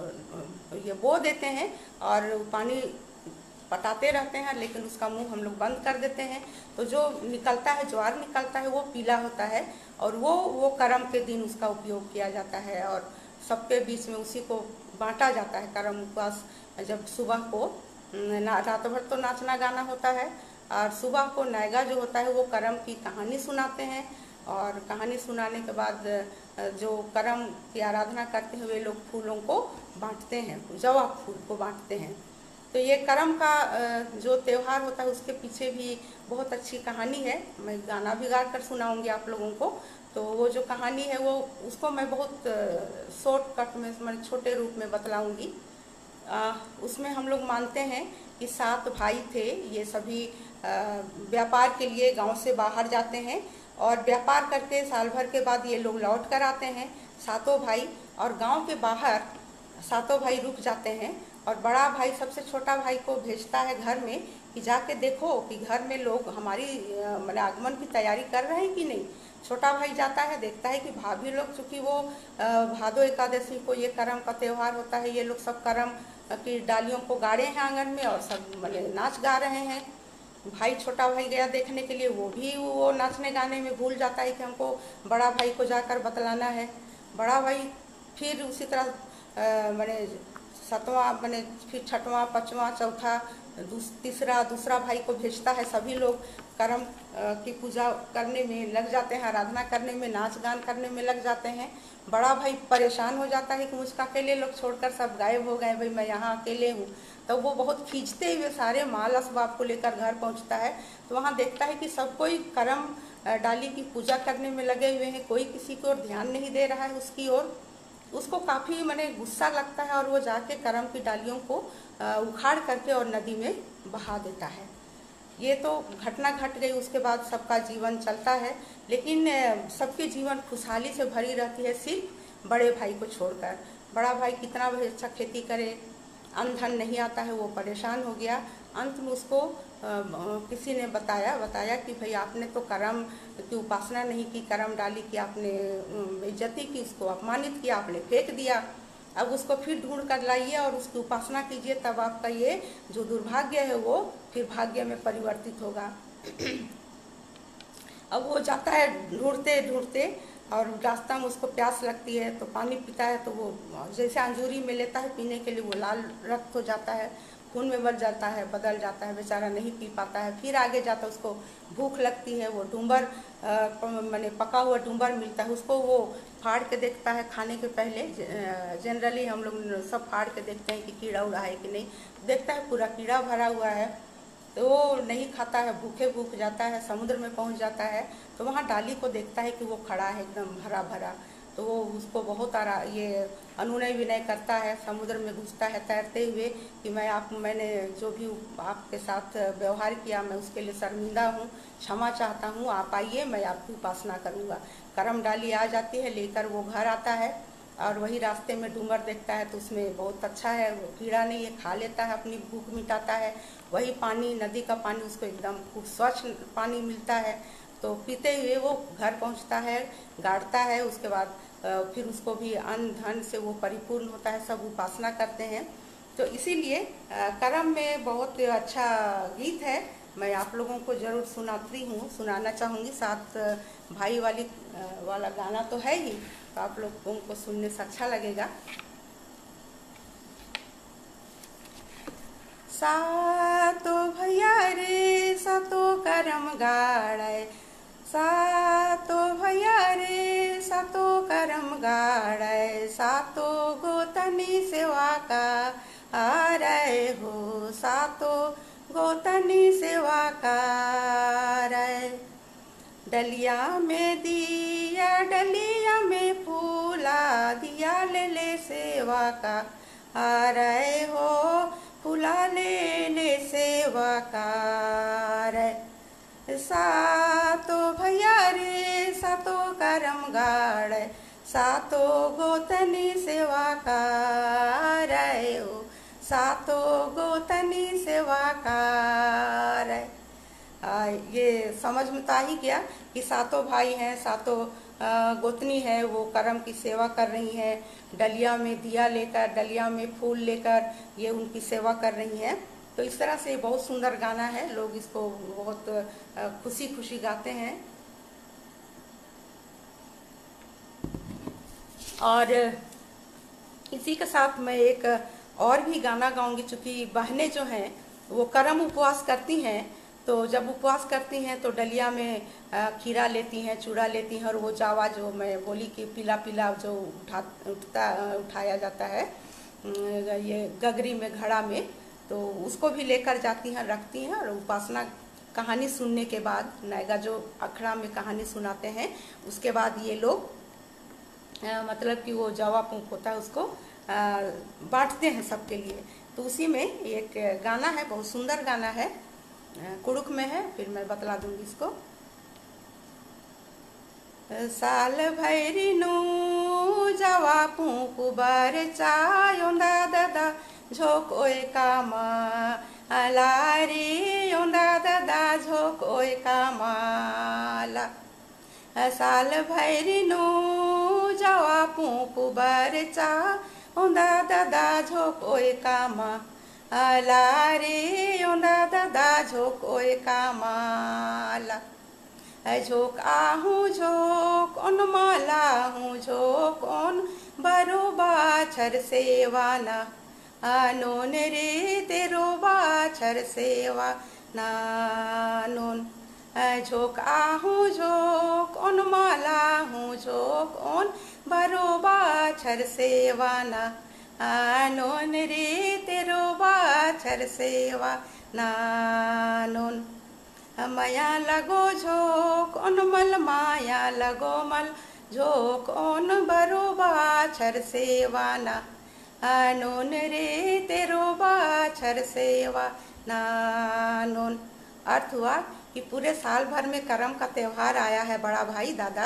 Speaker 1: ये बो देते हैं और पानी पटाते रहते हैं, लेकिन उसका मुंह हम लोग बंद कर देते हैं। तो जो निकलता है, ज्वार निकलता है, वो पीला होता है और वो वो करम के दिन उसका उपयोग किया जाता है और सबके बीच में उसी को बांटा जाता है। करम उपवास जब सुबह को रात भर तो नाचना गाना होता है और सुबह को नायगा जो होता है वो करम की कहानी सुनाते हैं और कहानी सुनाने के बाद जो करम की आराधना करते हैं वे लोग फूलों को बांटते हैं, जवा फूल को बांटते हैं। तो ये करम का जो त्यौहार होता है उसके पीछे भी बहुत अच्छी कहानी है। मैं गाना भी गा कर सुनाऊंगी आप लोगों को। तो वो जो कहानी है वो उसको मैं बहुत शॉर्टकट में मैं छोटे रूप में बतलाऊंगी। उसमें हम लोग मानते हैं कि सात भाई थे, ये सभी व्यापार के लिए गांव से बाहर जाते हैं और व्यापार करके साल भर के बाद ये लोग लौट कर आते हैं सातों भाई। और गांव के बाहर सातों भाई रुक जाते हैं और बड़ा भाई सबसे छोटा भाई को भेजता है घर में कि जाके देखो कि घर में लोग हमारी मतलब आगमन की तैयारी कर रहे हैं कि नहीं। छोटा भाई जाता है, देखता है कि भाभी लोग, चूँकि वो भादो एकादशी को ये करम का त्यौहार होता है, ये लोग सब करम की डालियों को गाड़े हैं आंगन में और सब मतलब नाच गा रहे हैं। भाई छोटा भाई गया देखने के लिए, वो भी वो नाचने गाने में भूल जाता है कि हमको बड़ा भाई को जाकर बतलाना है। बड़ा भाई फिर उसी तरह मैंने सतवां मैंने फिर छठवां पाँचवां चौथा दूस, तीसरा दूसरा भाई को भेजता है। सभी लोग करम की पूजा करने में लग जाते हैं, आराधना करने में, नाच गान करने में लग जाते हैं। बड़ा भाई परेशान हो जाता है कि मुझको अकेले लोग छोड़कर सब गायब हो गए, भाई मैं यहाँ अकेले हूँ। तो वो बहुत खींचते हुए सारे माल असबाब को लेकर घर पहुँचता है। तो वहाँ देखता है कि सब कोई करम डाली की पूजा करने में लगे हुए हैं, कोई किसी की ओर ध्यान नहीं दे रहा है उसकी ओर। उसको काफ़ी मैंने गुस्सा लगता है और वो जाके करम की डालियों को उखाड़ करके और नदी में बहा देता है। ये तो घटना घट गई, उसके बाद सबका जीवन चलता है, लेकिन सबके जीवन खुशहाली से भरी रहती है। सिर्फ बड़े भाई को छोड़कर। बड़ा भाई कितना भी अच्छा खेती करे, अन्न धन नहीं आता है, वो परेशान हो गया। अंत में उसको आ, किसी ने बताया बताया कि भाई आपने तो कर्म की उपासना नहीं की, कर्म डाली कि आपने बेइज्जती की, उसको अपमानित किया, आपने फेंक दिया। अब उसको फिर ढूंढ कर लाइए और उसकी उपासना कीजिए, तब आपका ये जो दुर्भाग्य है वो फिर भाग्य में परिवर्तित होगा। अब वो जाता है ढूंढते ढूंढते, और रास्ता में उसको प्यास लगती है तो पानी पीता है, तो वो जैसे अंजूरी में लेता है पीने के लिए, वो लाल रक्त हो जाता है, खून में बदल जाता है बदल जाता है बेचारा नहीं पी पाता है। फिर आगे जाता है, उसको भूख लगती है, वो डूंबर मैंने पका हुआ डूंबर मिलता है, उसको वो फाड़ के देखता है खाने के पहले। जनरली हम लोग सब फाड़ के देखते हैं कि कीड़ा उड़ा है कि नहीं, देखता है पूरा कीड़ा भरा हुआ है, तो वो नहीं खाता है, भूखे भूख जाता है, समुद्र में पहुंच जाता है। तो वहाँ डाली को देखता है कि वो खड़ा है एकदम भरा भरा, तो वो उसको बहुत आरा ये अनुनय विनय करता है, समुद्र में घुसता है तैरते हुए कि मैं आप मैंने जो भी आपके साथ व्यवहार किया मैं उसके लिए शर्मिंदा हूँ, क्षमा चाहता हूँ, आप आइए मैं आपकी उपासना करूँगा। करम डाली आ जाती है, लेकर वो घर आता है और वही रास्ते में डूंगर देखता है तो उसमें बहुत अच्छा है, वो कीड़ा नहीं है, खा लेता है, अपनी भूख मिटाता है। वही पानी नदी का पानी उसको एकदम खूब स्वच्छ पानी मिलता है, तो पीते हुए वो घर पहुंचता है, गाड़ता है। उसके बाद फिर उसको भी अन्न धन से वो परिपूर्ण होता है, सब उपासना करते हैं। तो इसीलिए कर्म में बहुत अच्छा गीत है, मैं आप लोगों को ज़रूर सुनाती हूँ, सुनाना चाहूँगी। साथ भाई वाली वाला गाना तो है ही, तो आप लोगों को सुनने से अच्छा लगेगा। सातो भैया रे सातो करम गाड़े, सातो भैया रे सातो करम गाड़े, सातो गोतनी सेवा का आ रहे हो, सातो गोतनी सेवा का रहे। डलिया में दिया डलिया में फूला, दिया ले ले सेवा का आ रहे हो, फूला ले ले सेवा का रहे। सातो भैया रे सातो करम गाड़े, सातो गोतनी सेवा का रहे हो, सातो गोतनी सेवा का रहे। आ, ये समझ में तो आ ही गया कि सातों भाई हैं, सातों गोतनी है, वो करम की सेवा कर रही हैं, डलिया में दिया लेकर, डलिया में फूल लेकर ये उनकी सेवा कर रही हैं। तो इस तरह से बहुत सुंदर गाना है, लोग इसको बहुत खुशी खुशी गाते हैं। और इसी के साथ मैं एक और भी गाना गाऊंगी, चूँकि बहनें जो हैं वो करम उपवास करती हैं, तो जब उपवास करती हैं तो डलिया में खीरा लेती हैं, चूड़ा लेती हैं, और वो जावा जो मैं बोली कि पीला पीला जो उठा उठता उठाया जाता है ये गगरी में घड़ा में, तो उसको भी लेकर जाती हैं, रखती हैं। और उपासना कहानी सुनने के बाद, नायगा जो अखड़ा में कहानी सुनाते हैं, उसके बाद ये लोग मतलब कि वो जावा पूंख होता है उसको बांटते हैं सबके लिए। तो उसी में एक गाना है, बहुत सुंदर गाना है, कुड़ुक में है, फिर मैं बतला दूंगी इसको। साल भैरी नु जावा पूंख बार चायोंदा दादा झोक ओए कामा लारी योंदा दादा झोक ओए कामाला। साल भैरी नु जावा पूंख बार चायोंदा दादा झोक ओए कामा लारी योंदा दादा झोक ओए कामाला। झोक आहूँ झोक ओन माला हूँ झोक ओन बरो बाछर सेवाना, नोन रे तेरो बाछर सेवा नानोन। झोक आहूँ झोक ओन माला हूँ झोक ओन बरो बाछर सेवाना, नोन रे तेरो बाछर सेवा नानोन। माया लगो झोक ओन मल माया लगो मल झोक ओन बरो बाछर सेवाना, नोन रे तेरो बाछर सेवा नानोन। अर्थ हुआ कि पूरे साल भर में करम का त्यौहार आया है बड़ा भाई दादा,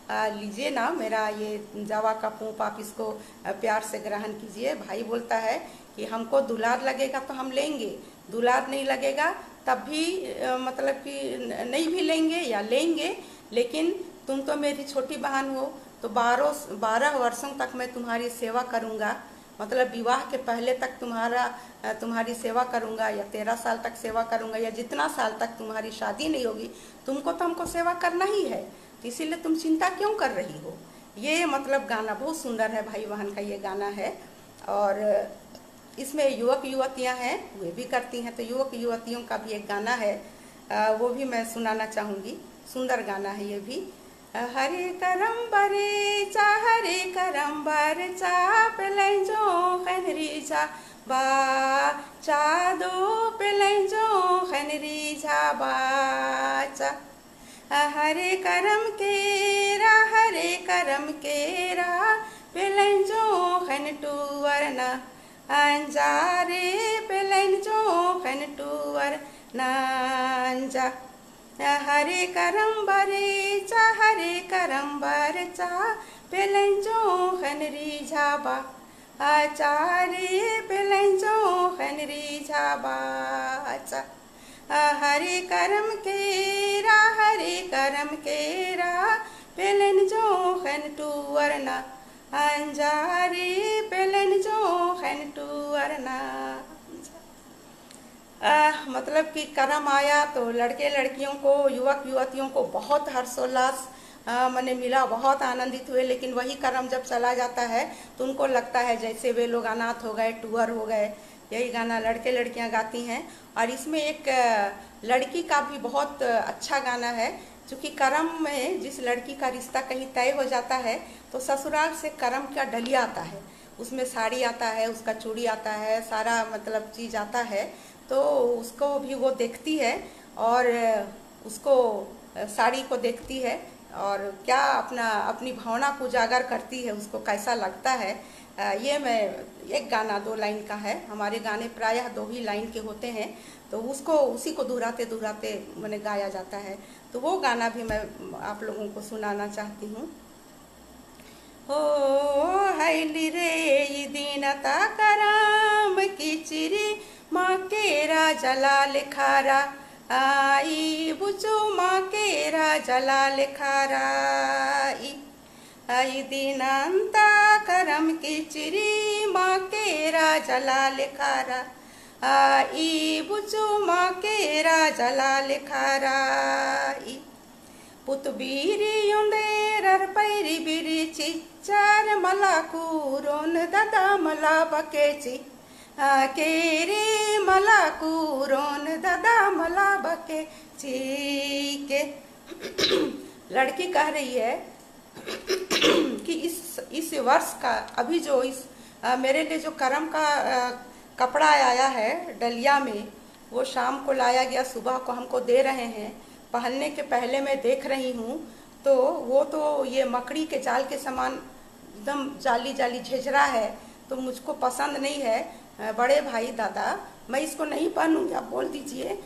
Speaker 1: आ, लीजिए ना मेरा ये जावा का पूप, आप इसको प्यार से ग्रहण कीजिए। भाई बोलता है कि हमको दुलार लगेगा तो हम लेंगे, दुलार नहीं लगेगा तब भी आ, मतलब कि नहीं भी लेंगे या लेंगे, लेकिन तुम तो मेरी छोटी बहन हो, तो बारह बारह वर्षों तक मैं तुम्हारी सेवा करूँगा, मतलब विवाह के पहले तक तुम्हारा तुम्हारी सेवा करूँगा, या तेरह साल तक सेवा करूँगा, या जितना साल तक तुम्हारी शादी नहीं होगी, तुमको तो हमको सेवा करना ही है, तो इसीलिए तुम चिंता क्यों कर रही हो। ये मतलब गाना बहुत सुंदर है, भाई बहन का ये गाना है। और इसमें युवक युवतियाँ हैं वे भी करती हैं, तो युवक युवतियों का भी एक गाना है, वो भी मैं सुनाना चाहूँगी। सुंदर गाना है ये भी। हरे करम बरे चा हरे करम बर चा पेलेंजो खनरी चा बा चा दो पेलेंजो खनरी चा बाचा। हरे करम केरा हरे करम केरा पेलेंजो खन टूवरना अंजारे पेलेंजो खन टूवर नांजा। हरे करम बरे चा हरे करम बर चा पेलेंजो खनरी झाबा आचारे पेलेंजो खनरी झाबा चा। हरे करम केरा हरे करम केरा पेलेंजो खन टूवरना अंजारे पेलेंजो खन टूवरना। आ, मतलब कि करम आया तो लड़के लड़कियों को, युवक युवतियों को बहुत हर्षोल्लास मैंने मिला, बहुत आनंदित हुए। लेकिन वही करम जब चला जाता है तो उनको लगता है जैसे वे लोग अनाथ हो गए, टूअर हो गए। यही गाना लड़के लड़कियां गाती हैं। और इसमें एक लड़की का भी बहुत अच्छा गाना है, क्योंकि करम में जिस लड़की का रिश्ता कहीं तय हो जाता है तो ससुराल से करम का डलिया आता है, उसमें साड़ी आता है, उसका चूड़ी आता है, सारा मतलब चीज़ आता है। तो उसको भी वो देखती है और उसको साड़ी को देखती है और क्या अपना अपनी भावना को उजागर करती है, उसको कैसा लगता है। ये मैं एक गाना दो लाइन का है, हमारे गाने प्रायः दो ही लाइन के होते हैं, तो उसको उसी को दोहराते दोहराते मैंने गाया जाता है। तो वो गाना भी मैं आप लोगों को सुनाना चाहती हूँ। हो हैली रे दीनता कराम की चिरी माँ केरा जलाल खारा आई बुझो माँ केरा जलाल खारा आई दीनंता करम की चिरी माँ केरा जलाल खारा आई बुझो माँ केरा जलाल खारा पुत बीरी युंदे रर पैरी बीरी चिच्चार मला कूरोन दादा मला बकेची केरे मला कूरोन दादा मला बके चीके। लड़की कह रही है कि इस इस वर्ष का अभी जो इस आ, मेरे लिए जो करम का आ, कपड़ा आया है डलिया में, वो शाम को लाया गया, सुबह को हमको दे रहे हैं। पहनने के पहले मैं देख रही हूँ तो वो तो ये मकड़ी के जाल के समान एकदम जाली जाली झिझरा है, तो मुझको पसंद नहीं है। बड़े भाई दादा, मैं इसको नहीं पहनूंगी, आप बोल दीजिए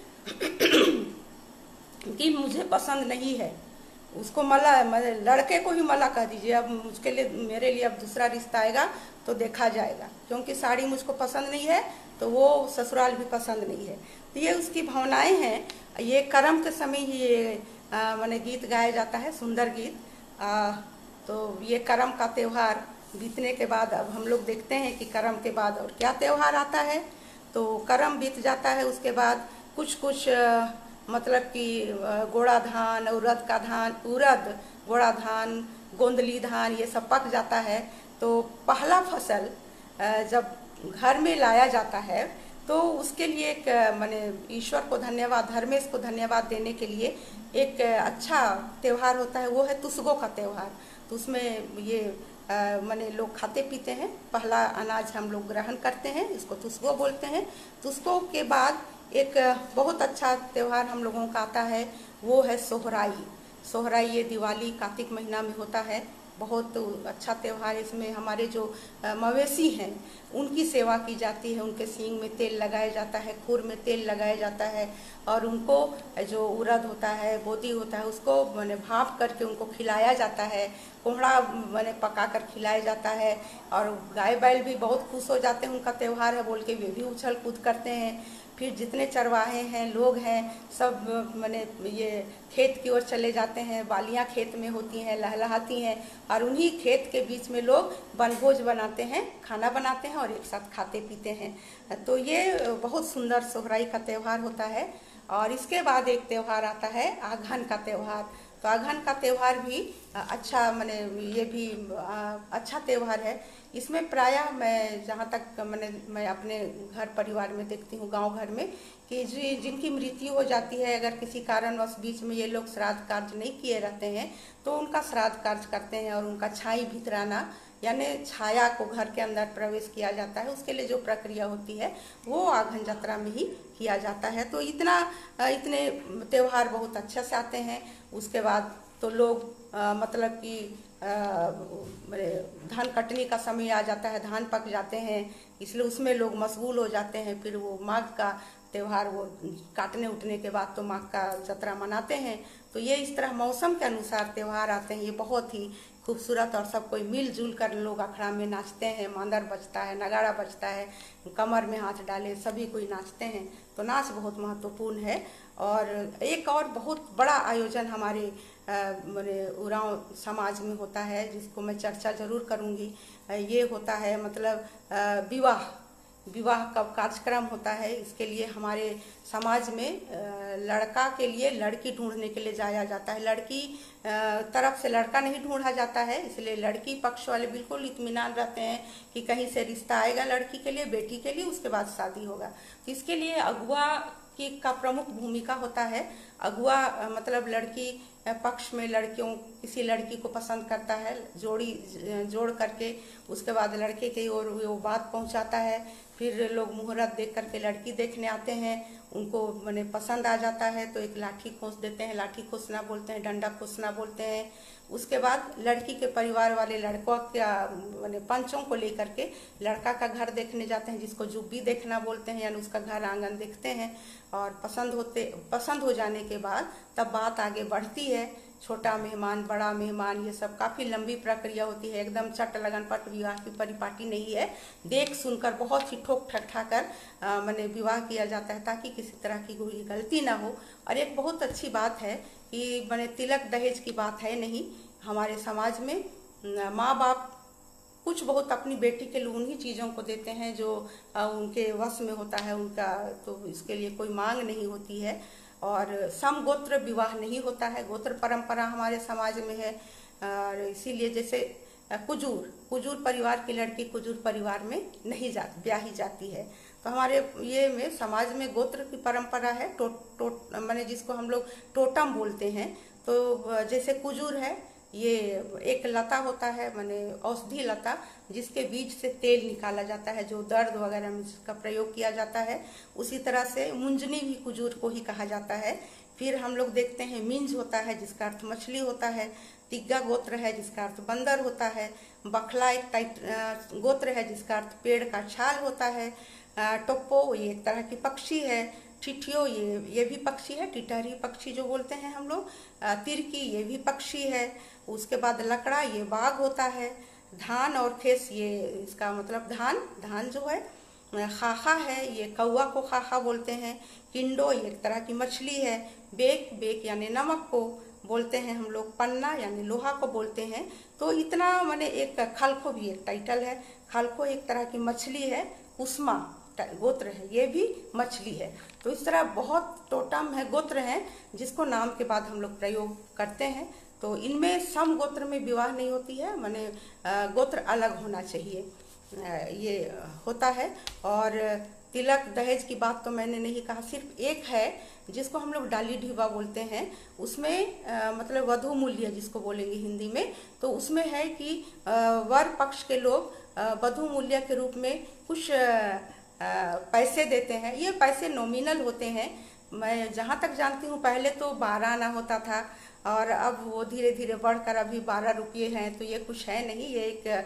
Speaker 1: कि मुझे पसंद नहीं है। उसको मला लड़के को ही मला कह दीजिए, अब मुझके लिए मेरे लिए अब दूसरा रिश्ता आएगा तो देखा जाएगा, क्योंकि साड़ी मुझको पसंद नहीं है तो वो ससुराल भी पसंद नहीं है। तो ये उसकी भावनाएं हैं। ये करम के समय ही ये मैंने गीत गाया जाता है, सुंदर गीत। आ, तो ये करम का त्यौहार बीतने के बाद अब हम लोग देखते हैं कि करम के बाद और क्या त्यौहार आता है। तो करम बीत जाता है, उसके बाद कुछ कुछ आ, मतलब कि गोड़ा धान, उड़द का धान, उड़द, गोड़ा धान, गोंदली धान, ये सब पक जाता है। तो पहला फसल जब घर में लाया जाता है तो उसके लिए एक माने ईश्वर को धन्यवाद, धर्मेश को धन्यवाद देने के लिए एक अच्छा त्यौहार होता है, वो है तुसगो का त्यौहार। तो उसमें ये माने लोग खाते पीते हैं, पहला अनाज हम लोग ग्रहण करते हैं, इसको तुसगो बोलते हैं। तुसगो के बाद एक बहुत अच्छा त्यौहार हम लोगों का आता है, वो है सोहराई। सोहराई ये दिवाली कार्तिक महीना में होता है, बहुत अच्छा त्यौहार। इसमें हमारे जो मवेशी हैं उनकी सेवा की जाती है, उनके सींग में तेल लगाया जाता है, खुर में तेल लगाया जाता है और उनको जो उड़द होता है, बोदी होता है, उसको मैंने भाप करके उनको खिलाया जाता है, कोहड़ा मैंने पका कर खिलाया जाता है। और गाय बैल भी बहुत खुश हो जाते हैं, उनका त्यौहार है बोल के वे भी उछल कूद करते हैं। फिर जितने चरवाहे हैं, लोग हैं, सब मैंने ये खेत की ओर चले जाते हैं, बालियां खेत में होती हैं, लहलहाती हैं और उन्हीं खेत के बीच में लोग वनभोज बनाते हैं, खाना बनाते हैं और एक साथ खाते पीते हैं। तो ये बहुत सुंदर सोहराई का त्यौहार होता है। और इसके बाद एक त्यौहार आता है आघन का त्यौहार। तो आघन का त्यौहार भी अच्छा, मैंने ये भी अच्छा त्यौहार है। इसमें प्रायः मैं जहाँ तक मैंने मैं अपने घर परिवार में देखती हूँ, गांव घर में, कि जी जिनकी मृत्यु हो जाती है, अगर किसी कारणवश बीच में ये लोग श्राद्ध कार्य नहीं किए रहते हैं तो उनका श्राद्ध कार्य करते हैं और उनका छाई भितराना यानी छाया को घर के अंदर प्रवेश किया जाता है। उसके लिए जो प्रक्रिया होती है वो आघन जत्रा में ही किया जाता है। तो इतना इतने त्यौहार बहुत अच्छे से आते हैं। उसके बाद तो लोग आ, मतलब कि धान कटने का समय आ जाता है, धान पक जाते हैं, इसलिए उसमें लोग मशगूल हो जाते हैं। फिर वो माघ का त्यौहार, वो काटने उठने के बाद तो माघ का जत्रा मनाते हैं। तो ये इस तरह मौसम के अनुसार त्यौहार आते हैं। ये बहुत ही खूबसूरत और सब कोई मिलजुल कर लोग अखड़ा में नाचते हैं, मांदर बजता है, नगाड़ा बजता है, कमर में हाथ डाले सभी कोई नाचते हैं। तो नाच बहुत महत्वपूर्ण है। और एक और बहुत बड़ा आयोजन हमारे मैंने उरांव समाज में होता है, जिसको मैं चर्चा जरूर करूँगी। ये होता है मतलब विवाह विवाह का कार्यक्रम होता है। इसके लिए हमारे समाज में लड़का के लिए लड़की ढूंढने के लिए जाया जाता है। लड़की तरफ से लड़का नहीं ढूंढा जाता है, इसलिए लड़की पक्ष वाले बिल्कुल इत्मीनान रहते हैं कि कहीं से रिश्ता आएगा लड़की के लिए, बेटी के लिए, उसके बाद शादी होगा। तो इसके लिए अगुआ की का प्रमुख भूमिका होता है। अगुआ मतलब लड़की पक्ष में लड़कियों किसी लड़की को पसंद करता है, जोड़ी जोड़ करके उसके बाद लड़के की ओर वो बात पहुंचाता है। फिर लोग मुहूर्त देख करके लड़की देखने आते हैं, उनको मैंने पसंद आ जाता है तो एक लाठी खोस देते हैं, लाठी खोसना बोलते हैं, डंडा खोसना बोलते हैं। उसके बाद लड़की के परिवार वाले लड़कों का मैंने पंचों को लेकर के लड़का का घर देखने जाते हैं, जिसको जुब्बी देखना बोलते हैं, यानी उसका घर आंगन देखते हैं। और पसंद होते पसंद हो जाने के बाद तब बात आगे बढ़ती है। छोटा मेहमान, बड़ा मेहमान, ये सब काफ़ी लंबी प्रक्रिया होती है। एकदम चट लगन पट विवाह की परिपाटी नहीं है। देख सुनकर बहुत ही ठोक ठट्ठा कर मैंने विवाह किया जाता है, ताकि किसी तरह की कोई गलती ना हो। और एक बहुत अच्छी बात है कि मैंने तिलक दहेज की बात है नहीं। हमारे समाज में माँ बाप कुछ बहुत अपनी बेटी के लिए उन्हीं चीज़ों को देते हैं जो उनके वश में होता है उनका, तो इसके लिए कोई मांग नहीं होती है। और समगोत्र विवाह नहीं होता है, गोत्र परंपरा हमारे समाज में है। और इसीलिए जैसे कुजूर कुजूर परिवार की लड़की कुजूर परिवार में नहीं जा ब्याही जाती है। तो हमारे ये में समाज में गोत्र की परंपरा है। टो टो माने जिसको हम लोग टोटम बोलते हैं। तो जैसे कुजूर है, ये एक लता होता है, माने औषधि लता, जिसके बीज से तेल निकाला जाता है, जो दर्द वगैरह में इसका प्रयोग किया जाता है। उसी तरह से मुंजनी भी कुजूर को ही कहा जाता है। फिर हम लोग देखते हैं मिंज होता है, जिसका अर्थ मछली होता है। तिग्गा गोत्र है, जिसका अर्थ बंदर होता है। बखला एक टाइप गोत्र है, जिसका अर्थ पेड़ का छाल होता है। टोप्पो ये एक तरह की पक्षी है। ठिठियो ये ये भी पक्षी है, टिटहरी पक्षी जो बोलते हैं हम लोग। तिरकी ये भी पक्षी है। उसके बाद लकड़ा ये बाघ होता है। धान और खेस ये इसका मतलब धान धान जो है। खाखा है, ये कौवा को खाखा बोलते हैं। किंडो ये एक तरह की मछली है। बेक बेक यानी नमक को बोलते हैं हम लोग। पन्ना यानी लोहा को बोलते हैं। तो इतना मैंने एक खलखो भी एक टाइटल है। खलखो एक तरह की मछली है। उस्मा गोत्र है, ये भी मछली है। तो इस तरह बहुत टोटम है, गोत्र हैं, जिसको नाम के बाद हम लोग प्रयोग करते हैं। तो इनमें सम गोत्र में विवाह नहीं होती है, माने गोत्र अलग होना चाहिए, ये होता है। और तिलक दहेज की बात तो मैंने नहीं कहा, सिर्फ एक है जिसको हम लोग डाली ढीबा बोलते हैं। उसमें आ, मतलब वधू मूल्य जिसको बोलेंगे हिंदी में, तो उसमें है कि आ, वर पक्ष के लोग वधू मूल्य के रूप में कुछ आ, पैसे देते हैं। ये पैसे नॉमिनल होते हैं। मैं जहाँ तक जानती हूँ पहले तो बारह आना होता था, और अब वो धीरे धीरे बढ़कर अभी बारह रुपये हैं। तो ये कुछ है नहीं, ये एक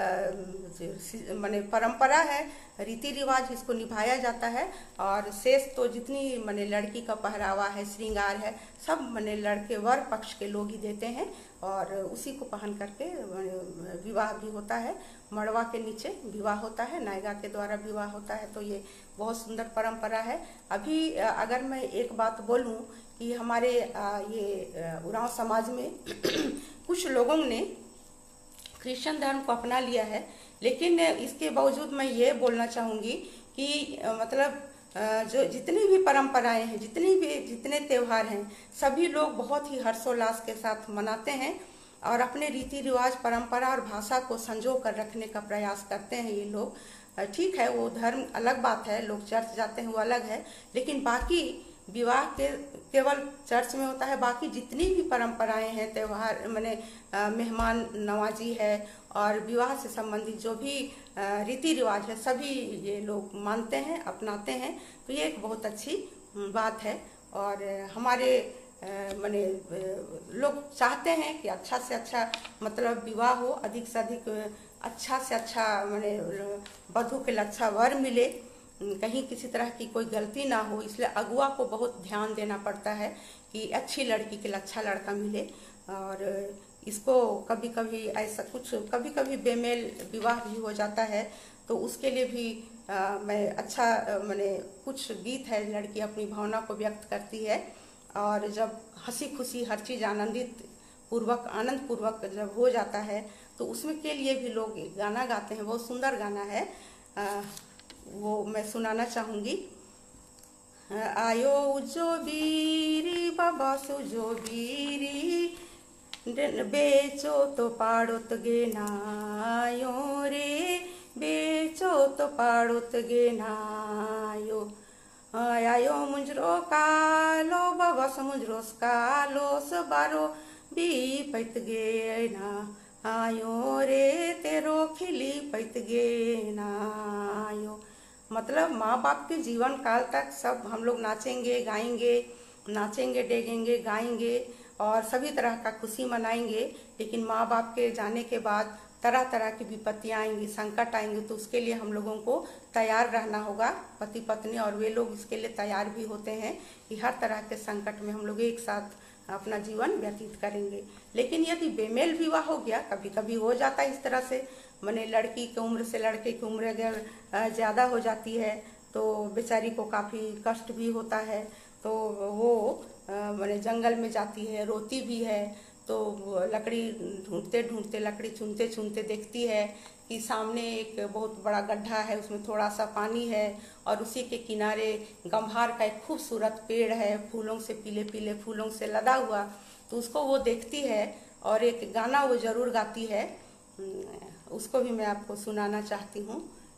Speaker 1: माने परंपरा है, रीति रिवाज, इसको निभाया जाता है। और शेष तो जितनी माने लड़की का पहरावा है, श्रृंगार है, सब माने लड़के वर पक्ष के लोग ही देते हैं और उसी को पहन करके विवाह भी होता है। मड़वा के नीचे विवाह होता है, नायगा के द्वारा विवाह होता है। तो ये बहुत सुंदर परंपरा है। अभी अगर मैं एक बात बोलूं कि हमारे ये उरांव समाज में कुछ लोगों ने क्रिश्चियन धर्म को अपना लिया है, लेकिन इसके बावजूद मैं ये बोलना चाहूँगी कि मतलब जो जितनी भी परंपराएं हैं, जितनी भी जितने त्यौहार हैं, सभी लोग बहुत ही हर्षोल्लास के साथ मनाते हैं और अपने रीति रिवाज, परंपरा और भाषा को संजो कर रखने का प्रयास करते हैं ये लोग। ठीक है, वो धर्म अलग बात है, लोग चर्च जाते हैं वो अलग है, लेकिन बाकी विवाह के केवल चर्च में होता है। बाकी जितनी भी परंपराएं हैं, त्यौहार माने मेहमान नवाजी है और विवाह से संबंधित जो भी रीति रिवाज है, सभी ये लोग मानते हैं, अपनाते हैं। तो ये एक बहुत अच्छी बात है और हमारे माने लोग चाहते हैं कि अच्छा से अच्छा मतलब विवाह हो, अधिक से अधिक अच्छा से अच्छा माने वधू के लिए अच्छा वर मिले, कहीं किसी तरह की कोई गलती ना हो। इसलिए अगुआ को बहुत ध्यान देना पड़ता है कि अच्छी लड़की के लिए अच्छा लड़का मिले। और इसको कभी कभी ऐसा कुछ कभी कभी बेमेल विवाह भी हो जाता है, तो उसके लिए भी आ, मैं अच्छा माने कुछ गीत है, लड़की अपनी भावना को व्यक्त करती है और जब हंसी खुशी हर चीज़ आनंदित पूर्वक आनंद पूर्वक जब हो जाता है तो उसमें के लिए भी लोग गाना गाते हैं। बहुत सुंदर गाना है, आ, वो मैं सुनाना चाहूँगी। आयो उजो बीरी बाबा सुजो बीरी, बेचो तो पाड़ोत गे नायो रे, बेचो तो पाड़ोत गे नायो। आयो मुंजरो कालो बाबा समुजरो कालो सबारो बी पैत गे ना आयो रे, तेरो खिली पैत गे नायो। मतलब माँ बाप के जीवन काल तक सब हम लोग नाचेंगे गाएंगे, नाचेंगे डेगेंगे गाएंगे और सभी तरह का खुशी मनाएंगे, लेकिन माँ बाप के जाने के बाद तरह तरह की विपत्तियाँ आएंगी, संकट आएंगे। तो उसके लिए हम लोगों को तैयार रहना होगा, पति पत्नी, और वे लोग इसके लिए तैयार भी होते हैं कि हर तरह के संकट में हम लोग एक साथ अपना जीवन व्यतीत करेंगे। लेकिन यदि बेमेल विवाह हो गया, कभी कभी हो जाता है इस तरह से, माने लड़की की उम्र से लड़के की उम्र अगर ज़्यादा हो जाती है तो बेचारी को काफ़ी कष्ट भी होता है। तो वो माने जंगल में जाती है, रोती भी है, तो लकड़ी ढूंढते ढूंढते लकड़ी चुनते चुनते देखती है कि सामने एक बहुत बड़ा गड्ढा है, उसमें थोड़ा सा पानी है और उसी के किनारे गंभार का एक खूबसूरत पेड़ है, फूलों से, पीले पीले फूलों से लदा हुआ। तो उसको वो देखती है और एक गाना वो जरूर गाती है, उसको भी मैं आपको सुनाना चाहती हूँ।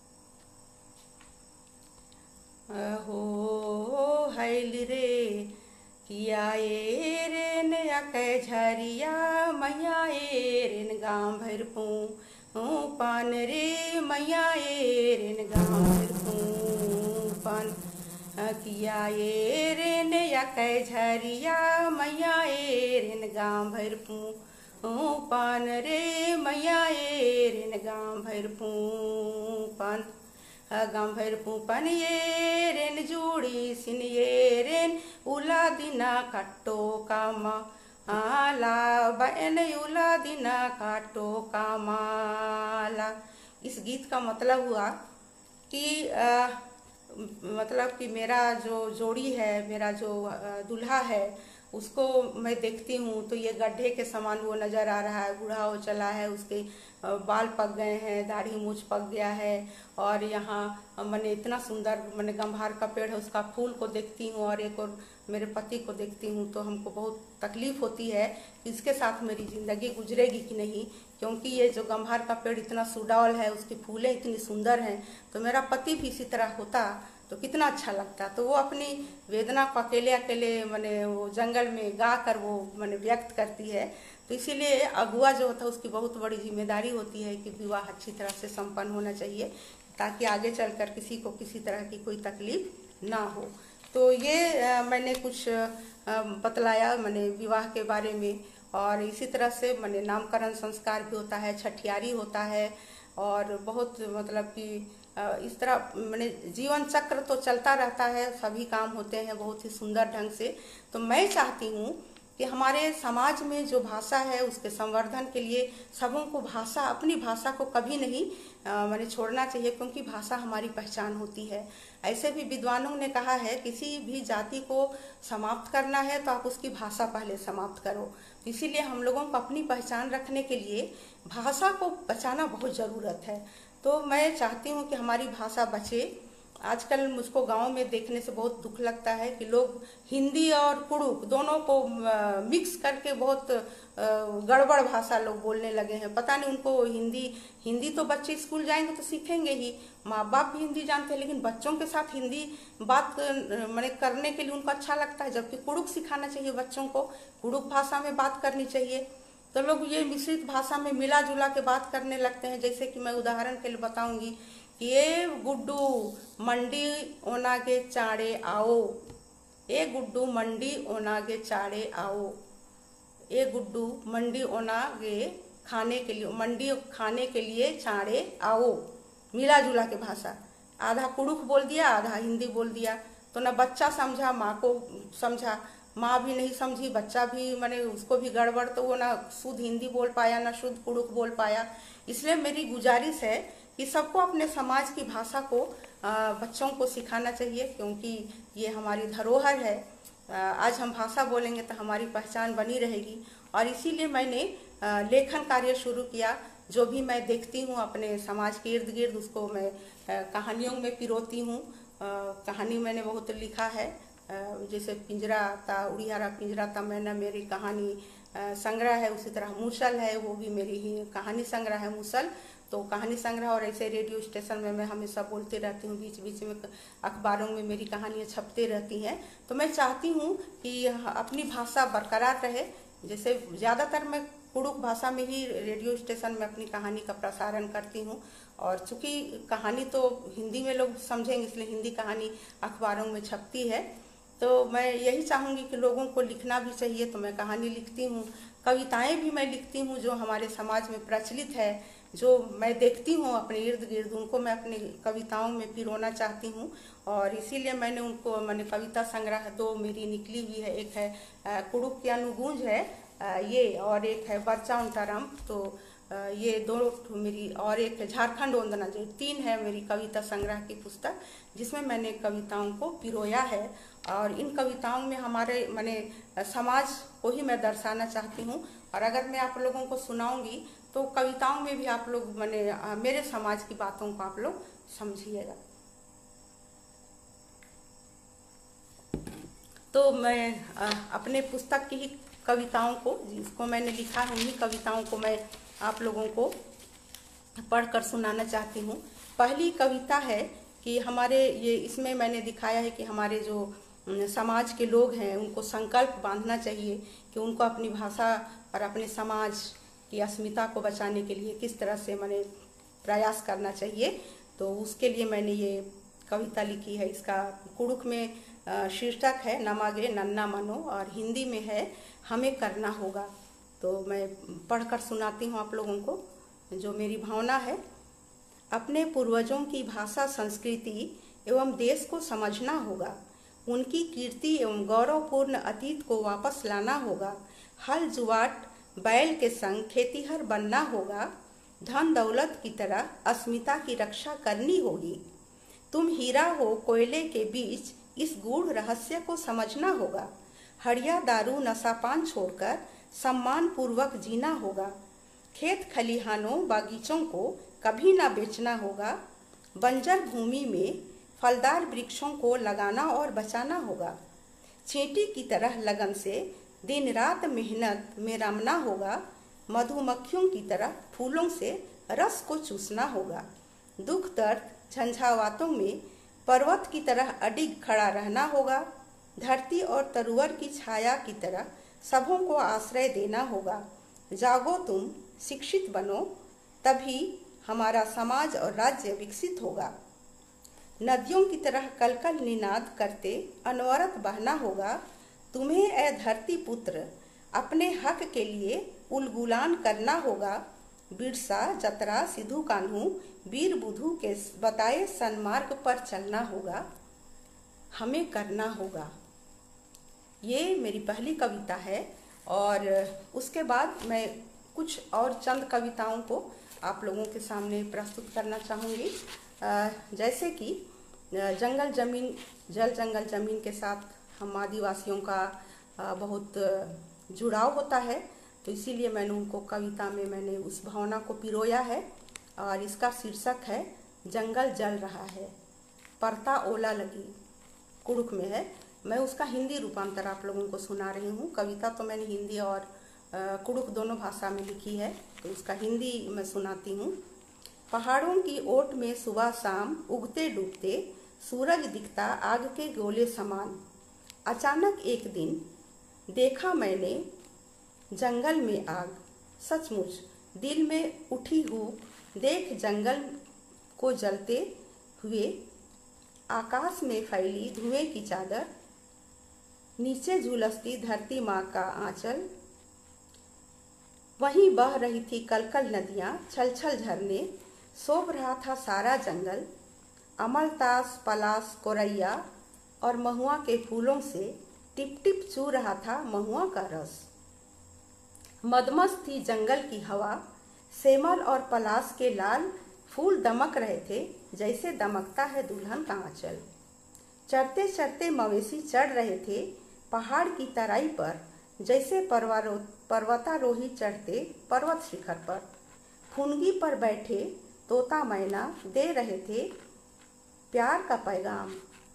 Speaker 1: हो हैल रे किया ए रेन अकै झरिया, मैया ए रेन गाँव भर पू पान रे, मैया ए रेन गाँव भर पू पान। किया ए रेन अकै झरिया, मैया ए रेन गाँव भर पू पान रे, मैया ए रेन गाँव भर पू पान। गाँव भर पूपन ये रेन जूड़ी सिन ये रेन उला दिना काटो कामा आला, बहन उला दिना काटो कामाला। इस गीत का मतलब हुआ कि आ, मतलब कि मेरा जो जोड़ी है, मेरा जो दूल्हा है, उसको मैं देखती हूँ तो ये गड्ढे के समान वो नज़र आ रहा है, बूढ़ा हो चला है, उसके बाल पक गए हैं, दाढ़ी मूछ पक गया है और यहाँ मैंने इतना सुंदर मैंने गंभार का पेड़ है, उसका फूल को देखती हूँ और एक और मेरे पति को देखती हूँ तो हमको बहुत तकलीफ़ होती है कि इसके साथ मेरी ज़िंदगी गुजरेगी कि नहीं, क्योंकि ये जो गंभार का पेड़ इतना सुडौल है, उसकी फूलें इतनी सुंदर हैं, तो मेरा पति भी इसी तरह होता तो कितना अच्छा लगता। तो वो अपनी वेदना को अकेले अकेले मैंने वो जंगल में गा कर वो मैंने व्यक्त करती है। तो इसीलिए अगुआ जो होता है उसकी बहुत बड़ी जिम्मेदारी होती है कि विवाह अच्छी तरह से संपन्न होना चाहिए ताकि आगे चलकर किसी को किसी तरह की कोई तकलीफ ना हो। तो ये अ, मैंने कुछ अ, बतलाया मैंने विवाह के बारे में। और इसी तरह से मैंने नामकरण संस्कार भी होता है, छठियारी होता है, और बहुत मतलब कि अ, इस तरह मैंने जीवन चक्र तो चलता रहता है, सभी काम होते हैं बहुत ही सुंदर ढंग से। तो मैं चाहती हूँ कि हमारे समाज में जो भाषा है उसके संवर्धन के लिए सबों को भाषा, अपनी भाषा को कभी नहीं मैंने छोड़ना चाहिए, क्योंकि भाषा हमारी पहचान होती है। ऐसे भी विद्वानों ने कहा है किसी भी जाति को समाप्त करना है तो आप उसकी भाषा पहले समाप्त करो। इसीलिए हम लोगों को अपनी पहचान रखने के लिए भाषा को बचाना बहुत ज़रूरत है। तो मैं चाहती हूँ कि हमारी भाषा बचे। आजकल मुझको गांव में देखने से बहुत दुख लगता है कि लोग हिंदी और कुड़ुक दोनों को मिक्स करके बहुत गड़बड़ भाषा लोग बोलने लगे हैं। पता नहीं उनको हिंदी हिंदी तो बच्चे स्कूल जाएंगे तो सीखेंगे ही, माँ बाप भी हिंदी जानते हैं, लेकिन बच्चों के साथ हिंदी बात मैंने करने के लिए उनको अच्छा लगता है, जबकि कुड़ुक सिखाना चाहिए बच्चों को, कुड़ुक भाषा में बात करनी चाहिए। तो लोग ये मिश्रित भाषा में मिला जुला के बात करने लगते हैं। जैसे कि मैं उदाहरण के लिए बताऊंगी कि ये गुड्डू मंडी ओनागे चाड़े आओ, ए गुड्डू मंडी ओनागे चाड़े आओ, ए गुड्डू मंडी ओनागे खाने के लिए, मंडी खाने के लिए चाड़े आओ, मिला जुला के भाषा। आधा कुड़ुक बोल दिया, आधा हिंदी बोल दिया, तो ना बच्चा समझा, माँ को समझा, माँ भी नहीं समझी, बच्चा भी मैंने उसको भी गड़बड़, तो वो ना शुद्ध हिंदी बोल पाया ना शुद्ध कुड़ुक बोल पाया। इसलिए मेरी गुजारिश है कि सबको अपने समाज की भाषा को बच्चों को सिखाना चाहिए, क्योंकि ये हमारी धरोहर है। आज हम भाषा बोलेंगे तो हमारी पहचान बनी रहेगी। और इसीलिए मैंने लेखन कार्य शुरू किया। जो भी मैं देखती हूँ अपने समाज के इर्द गिर्द उसको मैं कहानियों में पिरोती हूँ। कहानी मैंने बहुत लिखा है, जैसे पिंजरा था उड़ियारा पिंजरा था मैंने, मेरी कहानी संग्रह है। उसी तरह मूसल है, वो भी मेरी ही कहानी संग्रह है मूसल। तो कहानी संग्रह और ऐसे रेडियो स्टेशन में मैं हमेशा बोलती रहती हूँ, बीच बीच में अखबारों में मेरी कहानियाँ छपती रहती हैं। तो मैं चाहती हूँ कि अपनी भाषा बरकरार रहे। जैसे ज़्यादातर मैं कुड़ुक भाषा में ही रेडियो स्टेशन में अपनी कहानी का प्रसारण करती हूँ, और चूँकि कहानी तो हिंदी में लोग समझेंगे इसलिए हिंदी कहानी अखबारों में छपती है। तो मैं यही चाहूँगी कि लोगों को लिखना भी चाहिए, तो मैं कहानी लिखती हूँ, कविताएं भी मैं लिखती हूँ जो हमारे समाज में प्रचलित है, जो मैं देखती हूँ अपने इर्द गिर्द, उनको मैं अपनी कविताओं में पिरोना चाहती हूँ। और इसीलिए मैंने उनको मैंने कविता संग्रह दो मेरी निकली हुई है, एक है कुड़ुक की अनुगूंज है ये, और एक है बच्चा उनताराम। तो ये दो मेरी, और एक झारखंड वंदना, जो तीन है मेरी कविता संग्रह की पुस्तक, जिसमें मैंने कविताओं को पिरोया है। और इन कविताओं में हमारे मैंने समाज को ही मैं दर्शाना चाहती हूँ। और अगर मैं आप लोगों को सुनाऊंगी तो कविताओं में भी आप लोग मैंने मेरे समाज की बातों को आप लोग समझिएगा। तो मैं अपने पुस्तक की ही कविताओं को, जिसको मैंने लिखा है उन्हीं कविताओं को मैं आप लोगों को पढ़कर सुनाना चाहती हूँ। पहली कविता है कि हमारे ये, इसमें मैंने दिखाया है कि हमारे जो समाज के लोग हैं उनको संकल्प बांधना चाहिए कि उनको अपनी भाषा और अपने समाज की अस्मिता को बचाने के लिए किस तरह से मैंने प्रयास करना चाहिए। तो उसके लिए मैंने ये कविता लिखी है। इसका कुड़ुक में शीर्षक है नमागे नन्ना मनो, और हिंदी में है हमें करना होगा। तो मैं पढ़कर सुनाती हूँ आप लोगों को जो मेरी भावना है। अपने पूर्वजों की भाषा, संस्कृति एवं देश को समझना होगा, उनकी कीर्ति एवं गौरवपूर्ण अतीत को वापस लाना होगा। हल जुआट बैल के संग खेतीहर बनना होगा, धन दौलत की तरह अस्मिता की रक्षा करनी होगी। तुम हीरा हो कोयले के बीच, इस गूढ़ रहस्य को समझना होगा। हड़िया दारू नशापान छोड़कर सम्मान पूर्वक जीना होगा। खेत खलिहानों बागीचों को कभी ना बेचना होगा। बंजर भूमि में फलदार वृक्षों को लगाना और बचाना होगा। चींटी की तरह लगन से दिन रात मेहनत में रमना होगा। मधुमक्खियों की तरह फूलों से रस को चूसना होगा। दुख दर्द झंझावातों में पर्वत की तरह अडिग खड़ा रहना होगा। धरती और तरुवर की छाया की तरह सबों को आश्रय देना होगा। जागो तुम, शिक्षित बनो, तभी हमारा समाज और राज्य विकसित होगा। नदियों की तरह कलकल निनाद करते अनवरत बहना होगा। तुम्हें ए धरती पुत्र अपने हक के लिए उलगुलान करना होगा। बिरसा जतरा सिद्धू कान्हू वीर बुधू के बताए सन्मार्ग पर चलना होगा, हमें करना होगा। ये मेरी पहली कविता है और उसके बाद मैं कुछ और चंद कविताओं को आप लोगों के सामने प्रस्तुत करना चाहूँगी। जैसे कि जंगल ज़मीन, जल जंगल ज़मीन के साथ हम आदिवासियों का बहुत जुड़ाव होता है, तो इसीलिए मैंने उनको कविता में मैंने उस भावना को पिरोया है। और इसका शीर्षक है जंगल जल रहा है, परता ओला लगी, कुड़ुख में है। मैं उसका हिंदी रूपांतर आप लोगों को सुना रही हूँ। कविता तो मैंने हिंदी और कुड़ुख दोनों भाषा में लिखी है, तो उसका हिंदी मैं सुनाती हूँ। पहाड़ों की ओट में सुबह शाम उगते डूबते सूरज दिखता आग के गोले समान। अचानक एक दिन देखा मैंने जंगल में आग, सचमुच दिल में उठी हूँ देख जंगल को जलते हुए। आकाश में फैली धुएं की चादर, नीचे झुलसती धरती माँ का आंचल। वहीं बह रही थी कलकल नदियाँ, छल छल झरने, शोभ रहा था सारा जंगल। अमलतास, पलास, कोरैया और महुआ के फूलों से टिप टिप चू रहा था महुआ का रस। मदमस्त थी जंगल की हवा, सेमल और पलास के लाल फूल दमक रहे थे जैसे दमकता है दुल्हन का आंचल। चढ़ते चढ़ते मवेशी चढ़ रहे थे पहाड़ की तराई पर, जैसे परवारो पर्वतारोही चढ़ते पर्वत शिखर पर। फुनगी पर बैठे तोता मैना दे रहे थे प्यार का पैगाम।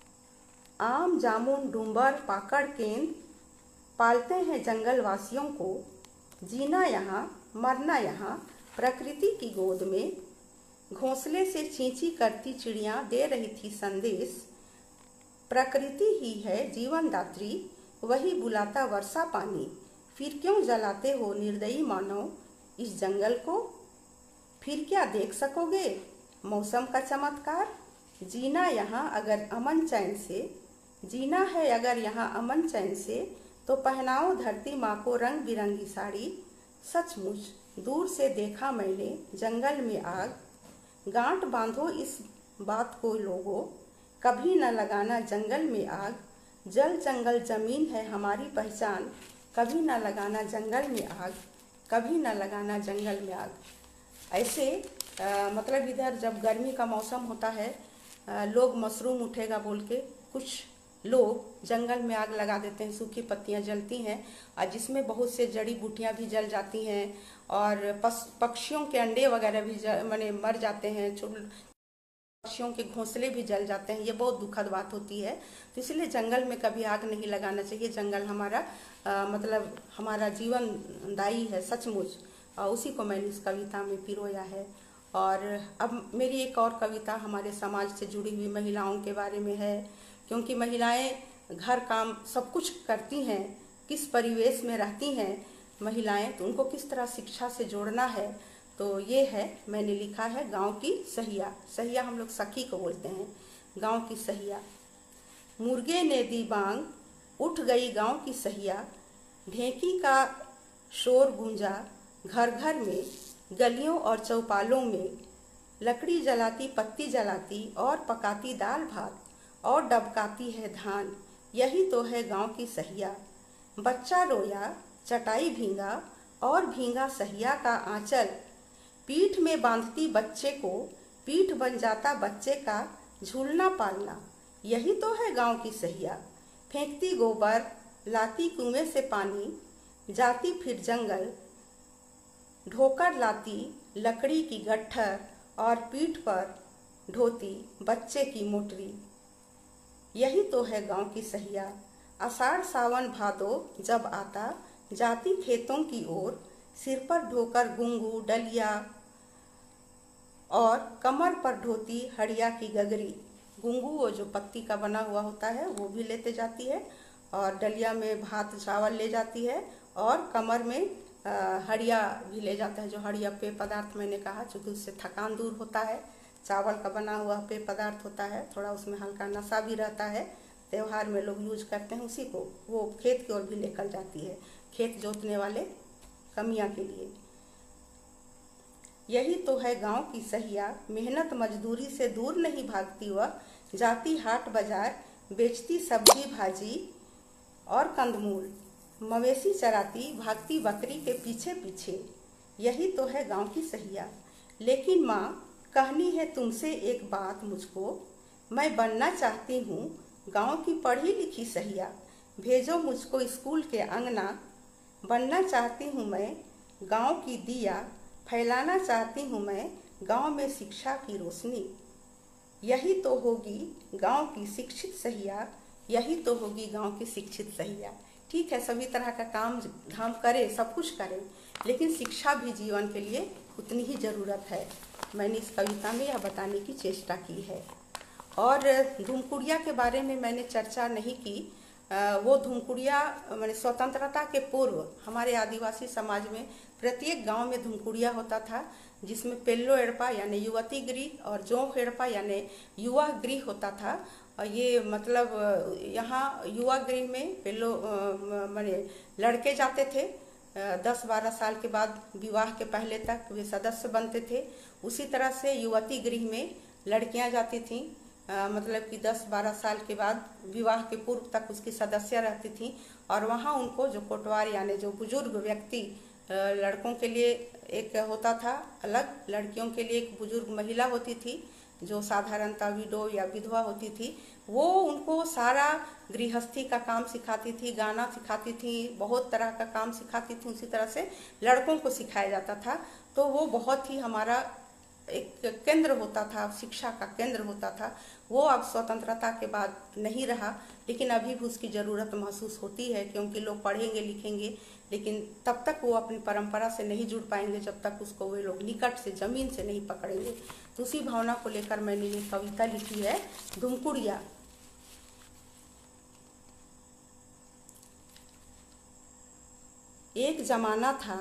Speaker 1: आम जामुन डूंबर पाकड़ केंद पालते हैं जंगल वासियों को। जीना यहाँ मरना यहाँ प्रकृति की गोद में। घोंसले से चींची करती चिड़ियाँ दे रही थी संदेश। प्रकृति ही है जीवन दात्री, वही बुलाता वर्षा पानी। फिर क्यों जलाते हो निर्दयी मानव इस जंगल को। फिर क्या देख सकोगे मौसम का चमत्कार। जीना यहाँ अगर अमन चैन से, जीना है अगर यहाँ अमन चैन से, तो पहनाओ धरती माँ को रंग बिरंगी साड़ी। सचमुच दूर से देखा मैंने जंगल में आग। गांठ बांधो इस बात को लोगों, कभी न लगाना जंगल में आग। जल जंगल जमीन है हमारी पहचान, कभी न लगाना जंगल में आग, कभी न लगाना जंगल में आग। ऐसे आ, मतलब इधर जब गर्मी का मौसम होता है, आ, लोग मशरूम उठेगा बोल के कुछ लोग जंगल में आग लगा देते हैं। सूखी पत्तियां जलती हैं और जिसमें बहुत से जड़ी बूटियां भी जल जाती हैं और पस पक्षियों के अंडे वगैरह भी माने मर जाते हैं, पक्षियों के घोंसले भी जल जाते हैं। ये बहुत दुखद बात होती है, तो इसलिए जंगल में कभी आग नहीं लगाना चाहिए। जंगल हमारा आ, मतलब हमारा जीवन दायी है सचमुच, और उसी को मैंने इस कविता में पिरोया है। और अब मेरी एक और कविता हमारे समाज से जुड़ी हुई महिलाओं के बारे में है, क्योंकि महिलाएं घर काम सब कुछ करती हैं, किस परिवेश में रहती हैं महिलाएं, तो उनको किस तरह शिक्षा से जोड़ना है। तो ये है, मैंने लिखा है गांव की सहिया। सहिया हम लोग सखी को बोलते हैं, गांव की सहिया। मुर्गे ने दी बांग उठ गई गांव की सहिया। ढेंकी का शोर गूंजा घर घर में, गलियों और चौपालों में। लकड़ी जलाती पत्ती जलाती और पकाती दाल भात और डबकाती है धान। यही तो है गांव की सहिया। बच्चा रोया चटाई भींगा और भींगा सहिया का आंचल। पीठ में बांधती बच्चे को, पीठ बन जाता बच्चे का झूलना पालना। यही तो है गांव की सहिया। फेंकती गोबर लाती कुएं से पानी, जाती फिर जंगल ढोकर लाती लकड़ी की गट्ठर और पीठ पर ढोती बच्चे की मोटरी। यही तो है गांव की सहिया। आषाढ़ सावन भादो जब आता, जाती खेतों की ओर, सिर पर ढोकर गुंगू डलिया और कमर पर ढोती हड़िया की गगरी। गुंगू वो जो पत्ती का बना हुआ होता है वो भी लेते जाती है, और डलिया में भात चावल ले जाती है, और कमर में हड़िया भी ले जाता है। जो हड़िया पेय पदार्थ मैंने कहा, चूँकि उससे थकान दूर होता है, चावल का बना हुआ पेय पदार्थ होता है, थोड़ा उसमें हल्का नशा भी रहता है, त्यौहार में लोग यूज करते हैं उसी को, वो खेत की ओर भी लेकर जाती है, खेत जोतने वाले कमियां के लिए। यही तो है गांव की सहिया, मेहनत मजदूरी से दूर नहीं भागती वह, जाती हाट बाजार बेचती सब्जी भाजी और कंदमूल, मवेशी चराती भागती बकरी के पीछे पीछे। यही तो है गांव की सहिया। लेकिन माँ, कहनी है तुमसे एक बात मुझको, मैं बनना चाहती हूँ गांव की पढ़ी लिखी सहिया, भेजो मुझको स्कूल के अंगना, बनना चाहती हूँ मैं गांव की दिया, फैलाना चाहती हूँ मैं गांव में शिक्षा की रोशनी। यही तो होगी गांव की शिक्षित सहिया, यही तो होगी गांव की शिक्षित सहिया। ठीक है, सभी तरह का काम धाम करें, सब कुछ करें, लेकिन शिक्षा भी जीवन के लिए उतनी ही ज़रूरत है। मैंने इस कविता में यह बताने की चेष्टा की है। और धूमकुड़िया के बारे में मैंने चर्चा नहीं की। वो धूमकुड़िया मैंने स्वतंत्रता के पूर्व हमारे आदिवासी समाज में प्रत्येक गांव में धूमकुड़िया होता था, जिसमें पेल्लो एड़पा यानी युवती गृह और जोंक एड़पा यानी युवा गृह होता था। और ये मतलब यहाँ युवा गृह में पेल्लो माने लड़के जाते थे, दस बारह साल के बाद विवाह के पहले तक वे सदस्य बनते थे। उसी तरह से युवती गृह में लड़कियां जाती थीं, मतलब कि दस बारह साल के बाद विवाह के पूर्व तक उसकी सदस्य रहती थीं, और वहाँ उनको जो कोटवार यानी जो बुजुर्ग व्यक्ति, लड़कों के लिए एक होता था अलग, लड़कियों के लिए एक बुजुर्ग महिला होती थी जो साधारणतः विडो या विधवा होती थी। वो उनको सारा गृहस्थी का काम सिखाती थी, गाना सिखाती थी, बहुत तरह का काम सिखाती थी। उसी तरह से लड़कों को सिखाया जाता था। तो वो बहुत ही हमारा एक केंद्र होता था, शिक्षा का केंद्र होता था। वो अब स्वतंत्रता के बाद नहीं रहा, लेकिन अभी भी उसकी ज़रूरत महसूस होती है, क्योंकि लोग पढ़ेंगे लिखेंगे, लेकिन तब तक वो अपनी परंपरा से नहीं जुड़ पाएंगे जब तक उसको वे लोग निकट से ज़मीन से नहीं पकड़ेंगे। तो उसी भावना को लेकर मैंने ये कविता लिखी है, धूमकुड़िया। एक जमाना था,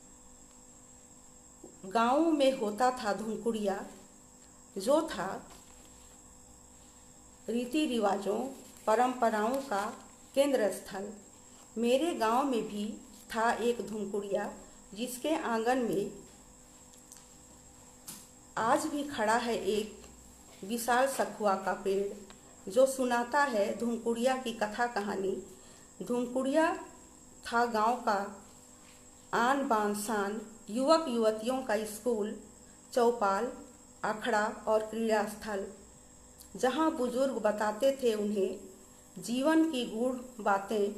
Speaker 1: गाँव में होता था धूमकुड़िया, जो था रीति रिवाजों परंपराओं का केंद्र स्थल। मेरे गांव में भी था एक धूमकुड़िया, जिसके आंगन में आज भी खड़ा है एक विशाल सखुआ का पेड़, जो सुनाता है धूमकुड़िया की कथा कहानी। धूमकुड़िया था गांव का आन बान शान, युवक युवतियों का स्कूल, चौपाल, अखड़ा और क्रीड़ा स्थल, जहां बुजुर्ग बताते थे उन्हें जीवन की गूढ़ बातें,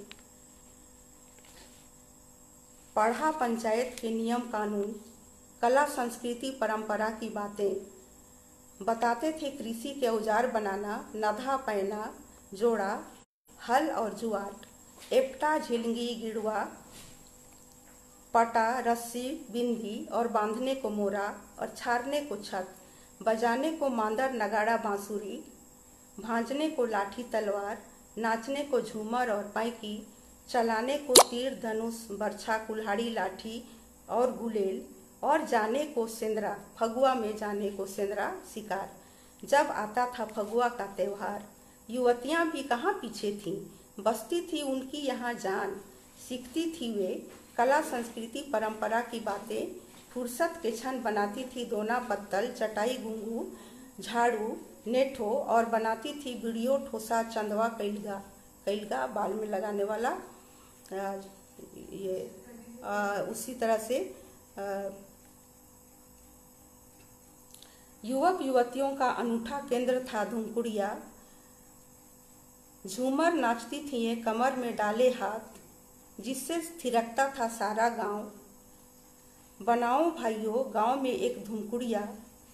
Speaker 1: पढ़ा पंचायत के नियम कानून, कला संस्कृति परंपरा की बातें, बताते थे कृषि के औजार बनाना, नधा पैना, जोड़ा, हल और जुआट, एपटा, झिलंगी, गिड़वा, पटा, रस्सी, बिंदी और बांधने को मोरा और छारने को छत, बजाने को मांदर, नगाड़ा, बांसुरी, भांजने को लाठी तलवार, नाचने को झूमर और पैकी, चलाने को तीर धनुष, बरछा, कुल्हाड़ी, लाठी और गुलेल, और जाने को सेंद्रा, फगुआ में जाने को सेंद्रा शिकार। जब आता था फगुआ का त्योहार, युवतियां भी कहाँ पीछे थीं, बसती थी उनकी यहाँ जान, सीखती थी वे कला संस्कृति परंपरा की बातें, फुर्सत के क्षण बनाती थी दोना पत्तल, चटाई, घुंघू, झाड़ू, नेठो, और बनाती थी वीडियो, ठोसा, चंदवा, कैलगा, कैलगा बाल में लगाने वाला। आ, ये आ, उसी तरह से आ, युवक युवतियों का अनूठा केंद्र था धूमकुड़िया। झूमर नाचती थी ये कमर में डाले हाथ, जिससे थिरकता था सारा गांव। बनाओ भाइयों गांव में एक धूमकुड़िया,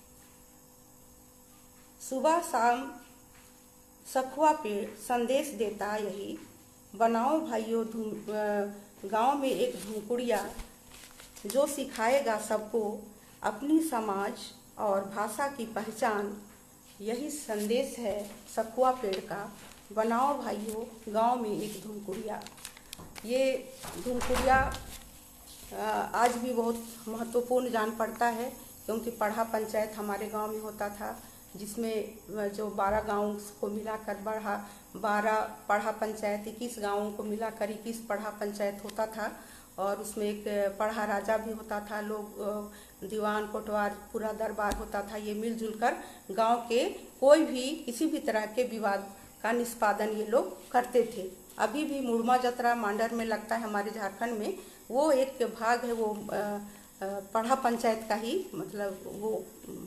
Speaker 1: सुबह शाम सखुआ पेड़ संदेश देता यही। बनाओ भाइयों धूम गांव में एक धूमकुड़िया, जो सिखाएगा सबको अपनी समाज और भाषा की पहचान। यही संदेश है सखुआ पेड़ का, बनाओ भाइयों गांव में एक धूमकुड़िया। ये धूमकुड़िया आज भी बहुत महत्वपूर्ण जान पड़ता है, क्योंकि पढ़ा पंचायत हमारे गांव में होता था, जिसमें जो बारह गाँव को मिलाकर बढ़ा बारह पढ़ा पंचायत, इक्कीस गाँवों को मिलाकर इक्कीस पढ़ा पंचायत होता था। और उसमें एक पढ़ा राजा भी होता था, लोग दीवान कोटवार पूरा दरबार होता था। ये मिलजुल कर गाँव के कोई भी किसी भी तरह के विवाद का निष्पादन ये लोग करते थे। अभी भी मुड़मा जतरा मांडर में लगता है हमारे झारखंड में, वो एक भाग है, वो पढ़ा पंचायत का ही मतलब वो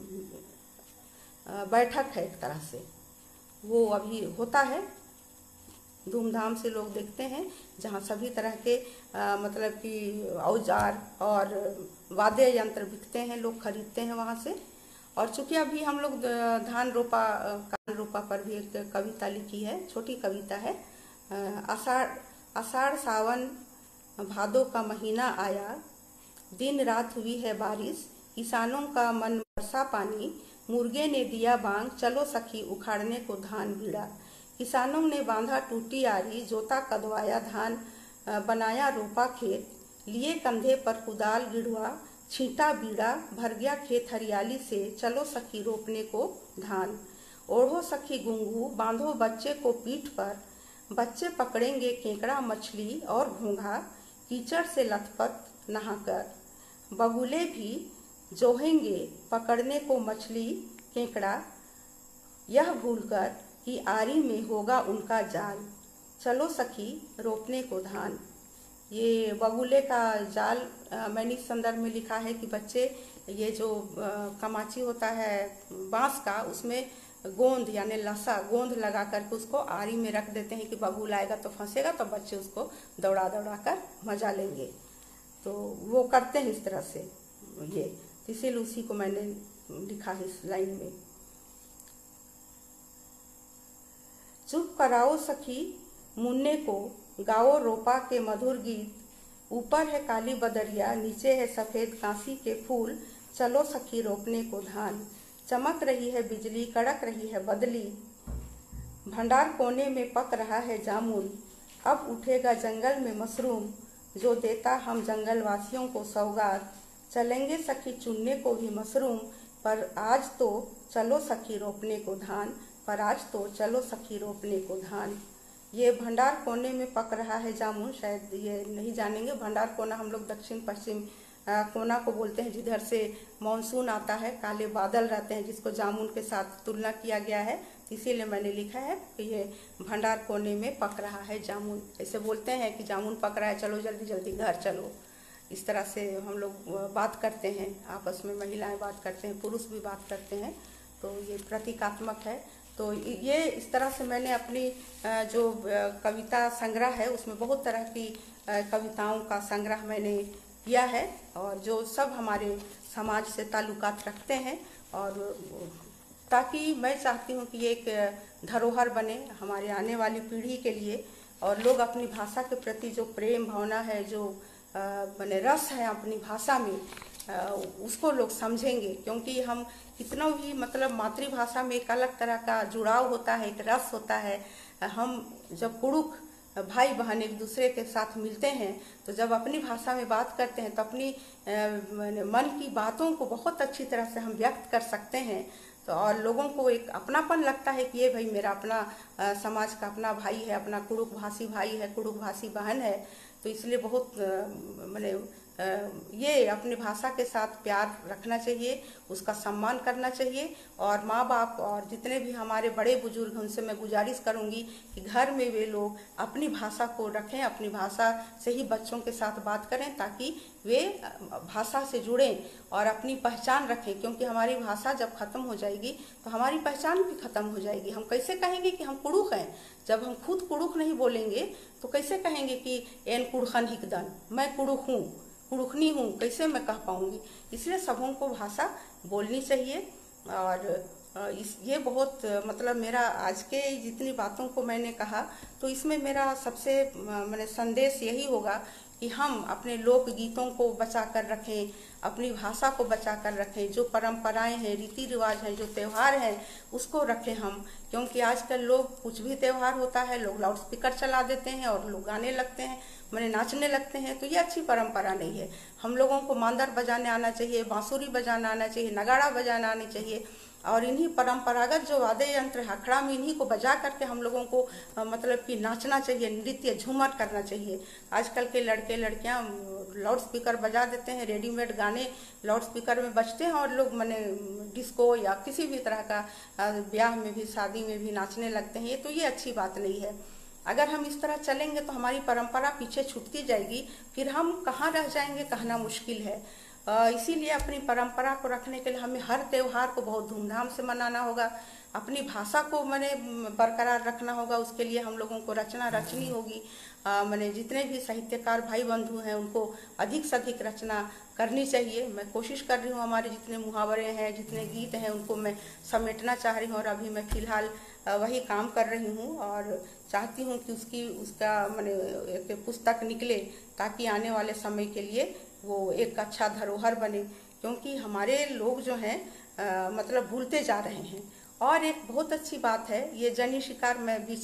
Speaker 1: बैठक है एक तरह से, वो अभी होता है, धूमधाम से लोग देखते हैं, जहाँ सभी तरह के आ, मतलब कि औजार और वाद्य यंत्र बिकते हैं, लोग खरीदते हैं वहाँ से। और चूँकि अभी हम लोग धान रोपा कान रोपा पर भी एक कविता लिखी है, छोटी कविता है। आषाढ़ आषाढ़ सावन भादों का महीना आया, दिन रात हुई है बारिश, किसानों का मन बरसा पानी, मुर्गे ने दिया बांग, चलो सखी उखाड़ने को धान बीड़ा। किसानों ने बांधा टूटी आरी, जोता कदवाया धान बनाया रोपा खेत, लिए कंधे पर कुदाल गिढ़वा, छींटा बीड़ा, भर गया खेत हरियाली से, चलो सखी रोपने को धान। ओढ़ो सखी घुंघू, बांधो बच्चे को पीठ पर, बच्चे पकड़ेंगे केकड़ा मछली और घोंघा, कीचड़ से लथपथ नहाकर। बगुले भी जोहेंगे पकड़ने को मछली केकड़ा, यह भूलकर कि आरी में होगा उनका जाल, चलो सखी रोपने को धान। ये बगुले का जाल आ, मैंने इस संदर्भ में लिखा है कि बच्चे ये जो आ, कमाची होता है बांस का, उसमें गोंद यानी लसा गोंद लगा करके उसको आरी में रख देते हैं कि बगुल आएगा तो फंसेगा, तो बच्चे उसको दौड़ा दौड़ा कर मजा लेंगे। तो वो करते हैं इस तरह से ये, इसीलिए उसी को मैंने लिखा है इस लाइन में। चुप कराओ सखी मुन्ने को, गाओ रोपा के मधुर गीत, ऊपर है काली बदरिया, नीचे है सफेद कांसी के फूल, चलो सखी रोपने को धान। चमक रही है बिजली, कड़क रही है बदली, भंडार कोने में पक रहा है जामुन, अब उठेगा जंगल में मशरूम, जो देता हम जंगल वासियों को सौगात, चलेंगे सखी चुनने को भी मशरूम, पर आज तो चलो सखी रोपने को धान, पर आज तो चलो सखी रोपने को धान। ये भंडार कोने में पक रहा है जामुन, शायद ये नहीं जानेंगे। भंडार कोना हम लोग दक्षिण पश्चिम कोना को बोलते हैं, जिधर से मानसून आता है, काले बादल रहते हैं, जिसको जामुन के साथ तुलना किया गया है, इसीलिए मैंने लिखा है कि ये भंडार कोने में पक रहा है जामुन। ऐसे बोलते हैं कि जामुन पक रहा है, चलो जल्दी जल्दी घर चलो। इस तरह से हम लोग बात करते हैं, आपस में महिलाएं बात करते हैं, पुरुष भी बात करते हैं, तो ये प्रतीकात्मक है। तो ये इस तरह से मैंने अपनी जो कविता संग्रह है उसमें बहुत तरह की कविताओं का संग्रह मैंने किया है, और जो सब हमारे समाज से ताल्लुकात रखते हैं, और ताकि मैं चाहती हूँ कि ये एक धरोहर बने हमारे आने वाली पीढ़ी के लिए, और लोग अपनी भाषा के प्रति जो प्रेम भावना है, जो मैंने रस है अपनी भाषा में, उसको लोग समझेंगे। क्योंकि हम कितना भी मतलब मातृभाषा में एक अलग तरह का जुड़ाव होता है, एक रस होता है। हम जब कुड़ुक भाई बहन एक दूसरे के साथ मिलते हैं, तो जब अपनी भाषा में बात करते हैं तो अपनी मन की बातों को बहुत अच्छी तरह से हम व्यक्त कर सकते हैं। तो और लोगों को एक अपनापन लगता है कि ये भाई मेरा अपना आ, समाज का अपना भाई है, अपना कुड़ुक भाषी भाई है, कुड़ुक भाषी बहन है। तो इसलिए बहुत मैंने ये अपनी भाषा के साथ प्यार रखना चाहिए, उसका सम्मान करना चाहिए। और माँ बाप और जितने भी हमारे बड़े बुजुर्ग हैं उनसे मैं गुजारिश करूँगी कि घर में वे लोग अपनी भाषा को रखें, अपनी भाषा से ही बच्चों के साथ बात करें, ताकि वे भाषा से जुड़ें और अपनी पहचान रखें। क्योंकि हमारी भाषा जब ख़त्म हो जाएगी तो हमारी पहचान भी ख़त्म हो जाएगी। हम कैसे कहेंगे कि हम कुड़ुक हैं, जब हम खुद कुड़ुक नहीं बोलेंगे तो कैसे कहेंगे कि एन कुड़खन हिकदन, मैं कुड़ुक हूँ, कुड़ुकनी हूँ, कैसे मैं कह पाऊँगी। इसलिए सबों को भाषा बोलनी चाहिए। और इस ये बहुत मतलब मेरा आज के जितनी बातों को मैंने कहा, तो इसमें मेरा सबसे मैंने संदेश यही होगा कि हम अपने लोकगीतों को बचा कर रखें, अपनी भाषा को बचा कर रखें, जो परंपराएं हैं, रीति रिवाज हैं, जो त्यौहार हैं, उसको रखें हम। क्योंकि आजकल लोग कुछ भी त्यौहार होता है, लोग लाउड स्पीकर चला देते हैं और लोग गाने लगते हैं, मैंने नाचने लगते हैं। तो ये अच्छी परंपरा नहीं है। हम लोगों को मांदर बजाने आना चाहिए, बांसुरी बजाना आना चाहिए, नगाड़ा बजाना आनी चाहिए, और इन्हीं परंपरागत जो वाद्य यंत्र है अखड़ा में, इन्हीं को बजा करके हम लोगों को आ, मतलब कि नाचना चाहिए, नृत्य झूमर करना चाहिए। आजकल के लड़के लड़कियां लाउड स्पीकर बजा देते हैं, रेडीमेड गाने लाउड स्पीकर में बजते हैं और लोग माने डिस्को या किसी भी तरह का ब्याह में भी, शादी में भी नाचने लगते हैं। ये तो ये अच्छी बात नहीं है। अगर हम इस तरह चलेंगे तो हमारी परंपरा पीछे छूटती जाएगी, फिर हम कहाँ रह जाएंगे कहना मुश्किल है। इसीलिए अपनी परंपरा को रखने के लिए हमें हर त्यौहार को बहुत धूमधाम से मनाना होगा, अपनी भाषा को मैंने बरकरार रखना होगा। उसके लिए हम लोगों को रचना रचनी होगी। मैंने जितने भी साहित्यकार भाई बंधु हैं उनको अधिक से अधिक रचना करनी चाहिए। मैं कोशिश कर रही हूँ, हमारे जितने मुहावरे हैं, जितने गीत हैं, उनको मैं समेटना चाह रही हूँ, और अभी मैं फिलहाल वही काम कर रही हूँ और चाहती हूँ कि उसकी उसका मैंने एक पुस्तक निकले, ताकि आने वाले समय के लिए वो एक अच्छा धरोहर बने। क्योंकि हमारे लोग जो हैं मतलब भूलते जा रहे हैं। और एक बहुत अच्छी बात है, ये जनी शिकार मैं बीच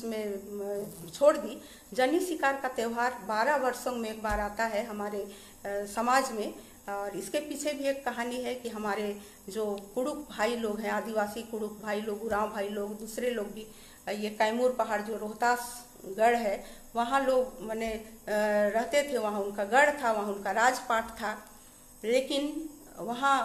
Speaker 1: में छोड़ दी। जनी शिकार का त्यौहार बारह वर्षों में एक बार आता है हमारे समाज में, और इसके पीछे भी एक कहानी है कि हमारे जो कुड़ुक भाई लोग हैं, आदिवासी कुड़ुक भाई लोग, उरांव भाई लोग, दूसरे लोग भी, ये कैमूर पहाड़ जो रोहतास गढ़ है, वहाँ लोग मैंने रहते थे, वहाँ उनका गढ़ था, वहाँ उनका राजपाट था। लेकिन वहाँ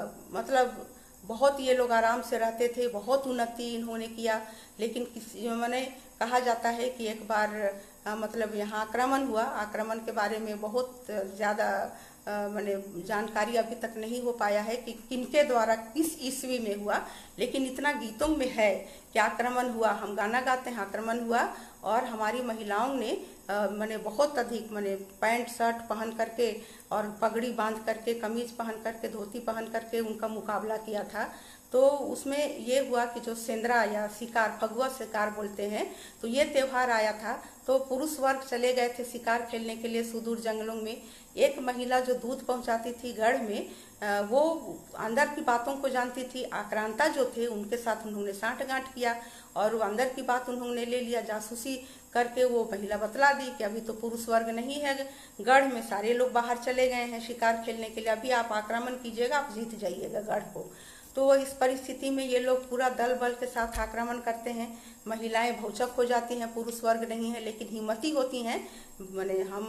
Speaker 1: मतलब बहुत ये लोग आराम से रहते थे, बहुत उन्नति इन्होंने किया। लेकिन किसी मैंने कहा जाता है कि एक बार आ, मतलब यहाँ आक्रमण हुआ। आक्रमण के बारे में बहुत ज़्यादा मैंने जानकारी अभी तक नहीं हो पाया है कि किनके द्वारा किस ईस्वी में हुआ, लेकिन इतना गीतों में है कि आक्रमण हुआ। हम गाना गाते हैं आक्रमण हुआ, और हमारी महिलाओं ने मैंने बहुत अधिक मैंने पैंट शर्ट पहन करके और पगड़ी बांध करके, कमीज पहन करके, धोती पहन करके उनका मुकाबला किया था। तो उसमें ये हुआ कि जो सेंद्रा या शिकार, फगुआ शिकार बोलते हैं, तो ये त्यौहार आया था। तो पुरुष वर्ग चले गए थे शिकार खेलने के लिए सुदूर जंगलों में। एक महिला जो दूध पहुंचाती थी गढ़ में, वो अंदर की बातों को जानती थी। आक्रांता जो थे उनके साथ उन्होंने साँठ-गांठ किया और वो अंदर की बात उन्होंने ले लिया। जासूसी करके वो महिला बतला दी कि अभी तो पुरुष वर्ग नहीं है गढ़ में, सारे लोग बाहर चले गए हैं शिकार खेलने के लिए, अभी आप आक्रमण कीजिएगा, आप जीत जाइएगा गढ़ को। तो इस परिस्थिति में ये लोग पूरा दल बल के साथ आक्रमण करते हैं। महिलाएं भौचक हो जाती हैं, पुरुष वर्ग नहीं है, लेकिन हिम्मती होती हैं। मैंने हम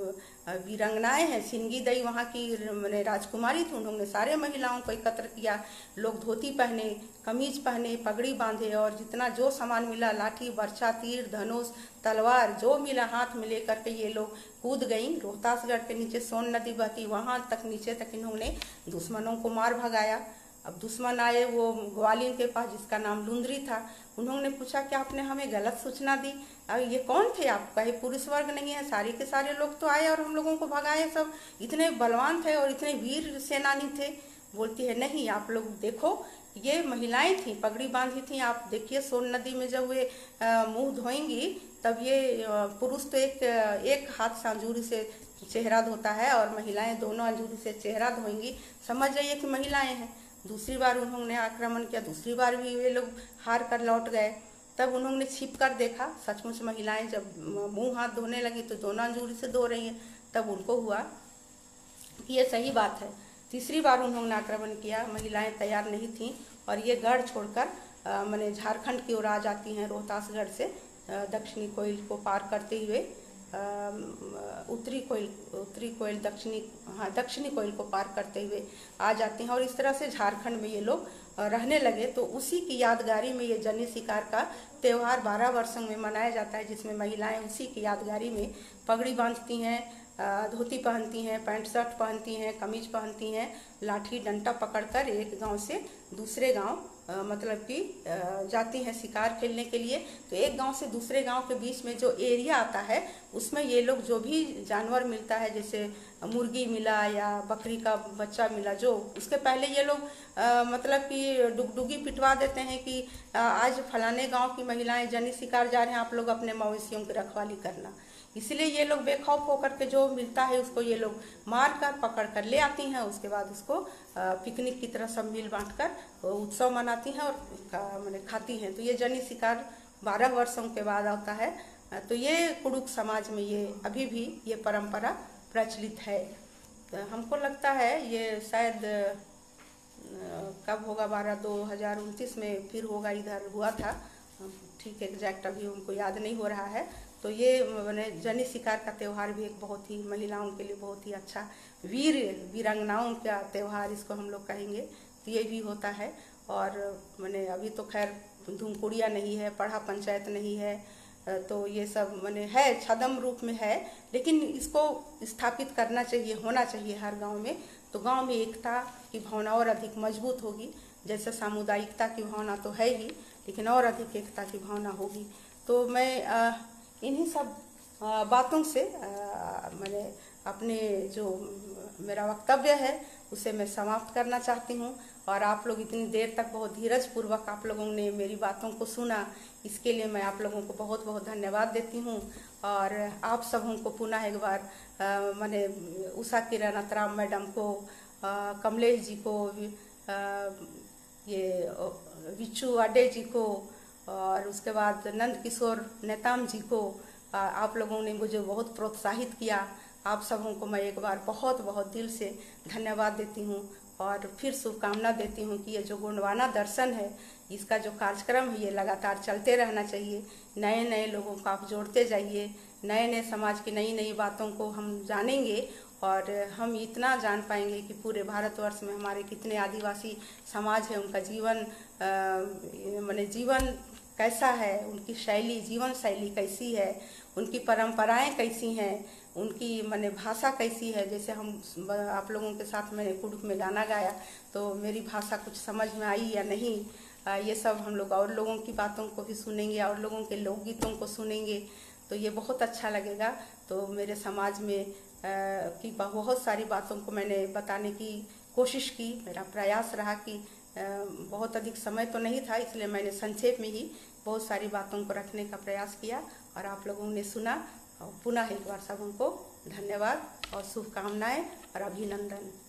Speaker 1: वीरांगनाएं हैं, सिंगी दई वहाँ की मैंने राजकुमारी थी, उन्होंने सारे महिलाओं को एकत्र किया। लोग धोती पहने, कमीज पहने, पगड़ी बांधे, और जितना जो सामान मिला, लाठी, बर्छा, तीर, धनुष, तलवार, जो मिला हाथ में लेकर के ये लोग कूद गई। रोहतासगढ़ के नीचे सोन नदी बहती, वहाँ तक नीचे तक इन्होंने दुश्मनों को मार भगाया। अब दुश्मन आए वो ग्वालिन के पास, जिसका नाम लुंदरी था। उन्होंने पूछा कि आपने हमें गलत सूचना दी, अब ये कौन थे आप? कहे पुरुष वर्ग नहीं है, सारे के सारे लोग तो आए और हम लोगों को भगाए, सब इतने बलवान थे और इतने वीर सेनानी थे। बोलती है नहीं, आप लोग देखो, ये महिलाएं थी, पगड़ी बांधी थी, आप देखिए सोन नदी में जब वे मुंह धोएंगी तब ये पुरुष तो एक एक हाथ से अंजूरी से चेहरा धोता है और महिलाएं दोनों अंजूरी से चेहरा धोएंगी, समझ जाइए कि महिलाएं हैं। दूसरी बार उन्होंने आक्रमण किया, दूसरी बार भी वे लोग हार कर लौट गए। तब उन्होंने छिप कर देखा, सचमुच महिलाएं जब मुंह हाथ धोने लगी तो दोनों अंजूरी से धो रही हैं। तब उनको हुआ कि ये सही बात है। तीसरी बार उन्होंने आक्रमण किया, महिलाएं तैयार नहीं थीं और ये गढ़ छोड़कर मैंने झारखंड की ओर आ जाती हैं। रोहतासगढ़ से दक्षिणी कोयल को पार करते हुए उत्तरी कोयल उत्तरी कोयल दक्षिणी हाँ दक्षिणी कोयल को पार करते हुए आ जाते हैं, और इस तरह से झारखंड में ये लोग रहने लगे। तो उसी की यादगारी में ये जनी शिकार का त्यौहार बारह वर्षों में मनाया जाता है, जिसमें महिलाएं उसी की यादगारी में पगड़ी बांधती हैं, धोती पहनती हैं, पैंट शर्ट पहनती हैं, कमीज पहनती हैं, लाठी डंडा पकड़कर एक गांव से दूसरे गांव मतलब कि जाती हैं शिकार खेलने के लिए। तो एक गांव से दूसरे गांव के बीच में जो एरिया आता है, उसमें ये लोग जो भी जानवर मिलता है, जैसे मुर्गी मिला या बकरी का बच्चा मिला, जो उसके पहले ये लोग आ, मतलब कि डुगडुगी पिटवा देते हैं कि आ, आज फलाने गांव की महिलाएं जनी शिकार जा रहे हैं, आप लोग अपने मवेशियों की रखवाली करना। इसलिए ये लोग बेखौफ होकर के जो मिलता है उसको ये लोग मार कर पकड़ कर ले आती हैं। उसके बाद उसको पिकनिक की तरह सब मिल बांट कर उत्सव मनाती हैं और मैंने खाती हैं। तो ये जनी शिकार बारह वर्षों के बाद आता है। तो ये कुड़ुक समाज में ये अभी भी ये परंपरा प्रचलित है। तो हमको लगता है ये शायद कब होगा, बारह दो हजार उनतीस में फिर होगा, इधर हुआ था, ठीक एग्जैक्ट अभी उनको याद नहीं हो रहा है। तो ये मैंने जनी शिकार का त्यौहार भी एक बहुत ही महिलाओं के लिए बहुत ही अच्छा वीर वीरांगनाओं का त्यौहार इसको हम लोग कहेंगे। तो ये भी होता है। और मैंने अभी तो खैर धूमकुड़िया नहीं है, पढ़ा पंचायत नहीं है, तो ये सब मैंने है छदम रूप में है, लेकिन इसको स्थापित करना चाहिए, होना चाहिए हर गांव में। तो गांव में एकता की भावना और अधिक मजबूत होगी। जैसे सामुदायिकता की भावना तो है ही, लेकिन और अधिक एकता की भावना होगी। तो मैं आ, इन्हीं सब आ, बातों से आ, मैंने अपने जो मेरा वक्तव्य है उसे मैं समाप्त करना चाहती हूँ। और आप लोग इतनी देर तक बहुत धीरज पूर्वक आप लोगों ने मेरी बातों को सुना, इसके लिए मैं आप लोगों को बहुत बहुत धन्यवाद देती हूँ। और आप सबों को पुनः एक बार मैंने उषा किरण अतराम मैडम को, आ, कमलेश जी को, आ, ये विचू अड्डे जी को, और उसके बाद नंद किशोर नेताम जी को, आ, आप लोगों ने मुझे बहुत प्रोत्साहित किया। आप सबों को मैं एक बार बहुत बहुत दिल से धन्यवाद देती हूँ और फिर शुभकामना देती हूँ कि ये जो गोंडवाना दर्शन है, इसका जो कार्यक्रम है ये लगातार चलते रहना चाहिए। नए नए लोगों को आप जोड़ते जाइए, नए नए समाज की नई नई बातों को हम जानेंगे और हम इतना जान पाएंगे कि पूरे भारतवर्ष में हमारे कितने आदिवासी समाज है, उनका जीवन माने जीवन कैसा है, उनकी शैली, जीवन शैली कैसी है, उनकी परंपराएं कैसी हैं, उनकी माने भाषा कैसी है। जैसे हम आप लोगों के साथ मैंने कुड़ुक में गाना गाया तो मेरी भाषा कुछ समझ में आई या नहीं, ये सब हम लोग और लोगों की बातों को भी सुनेंगे और लोगों के लोकगीतों को सुनेंगे तो ये बहुत अच्छा लगेगा। तो मेरे समाज में की बहुत सारी बातों को मैंने बताने की कोशिश की। मेरा प्रयास रहा कि बहुत अधिक समय तो नहीं था, इसलिए मैंने संक्षेप में ही बहुत सारी बातों को रखने का प्रयास किया और आप लोगों ने सुना। और पुनः एक बार सबों को धन्यवाद और शुभकामनाएं और अभिनंदन।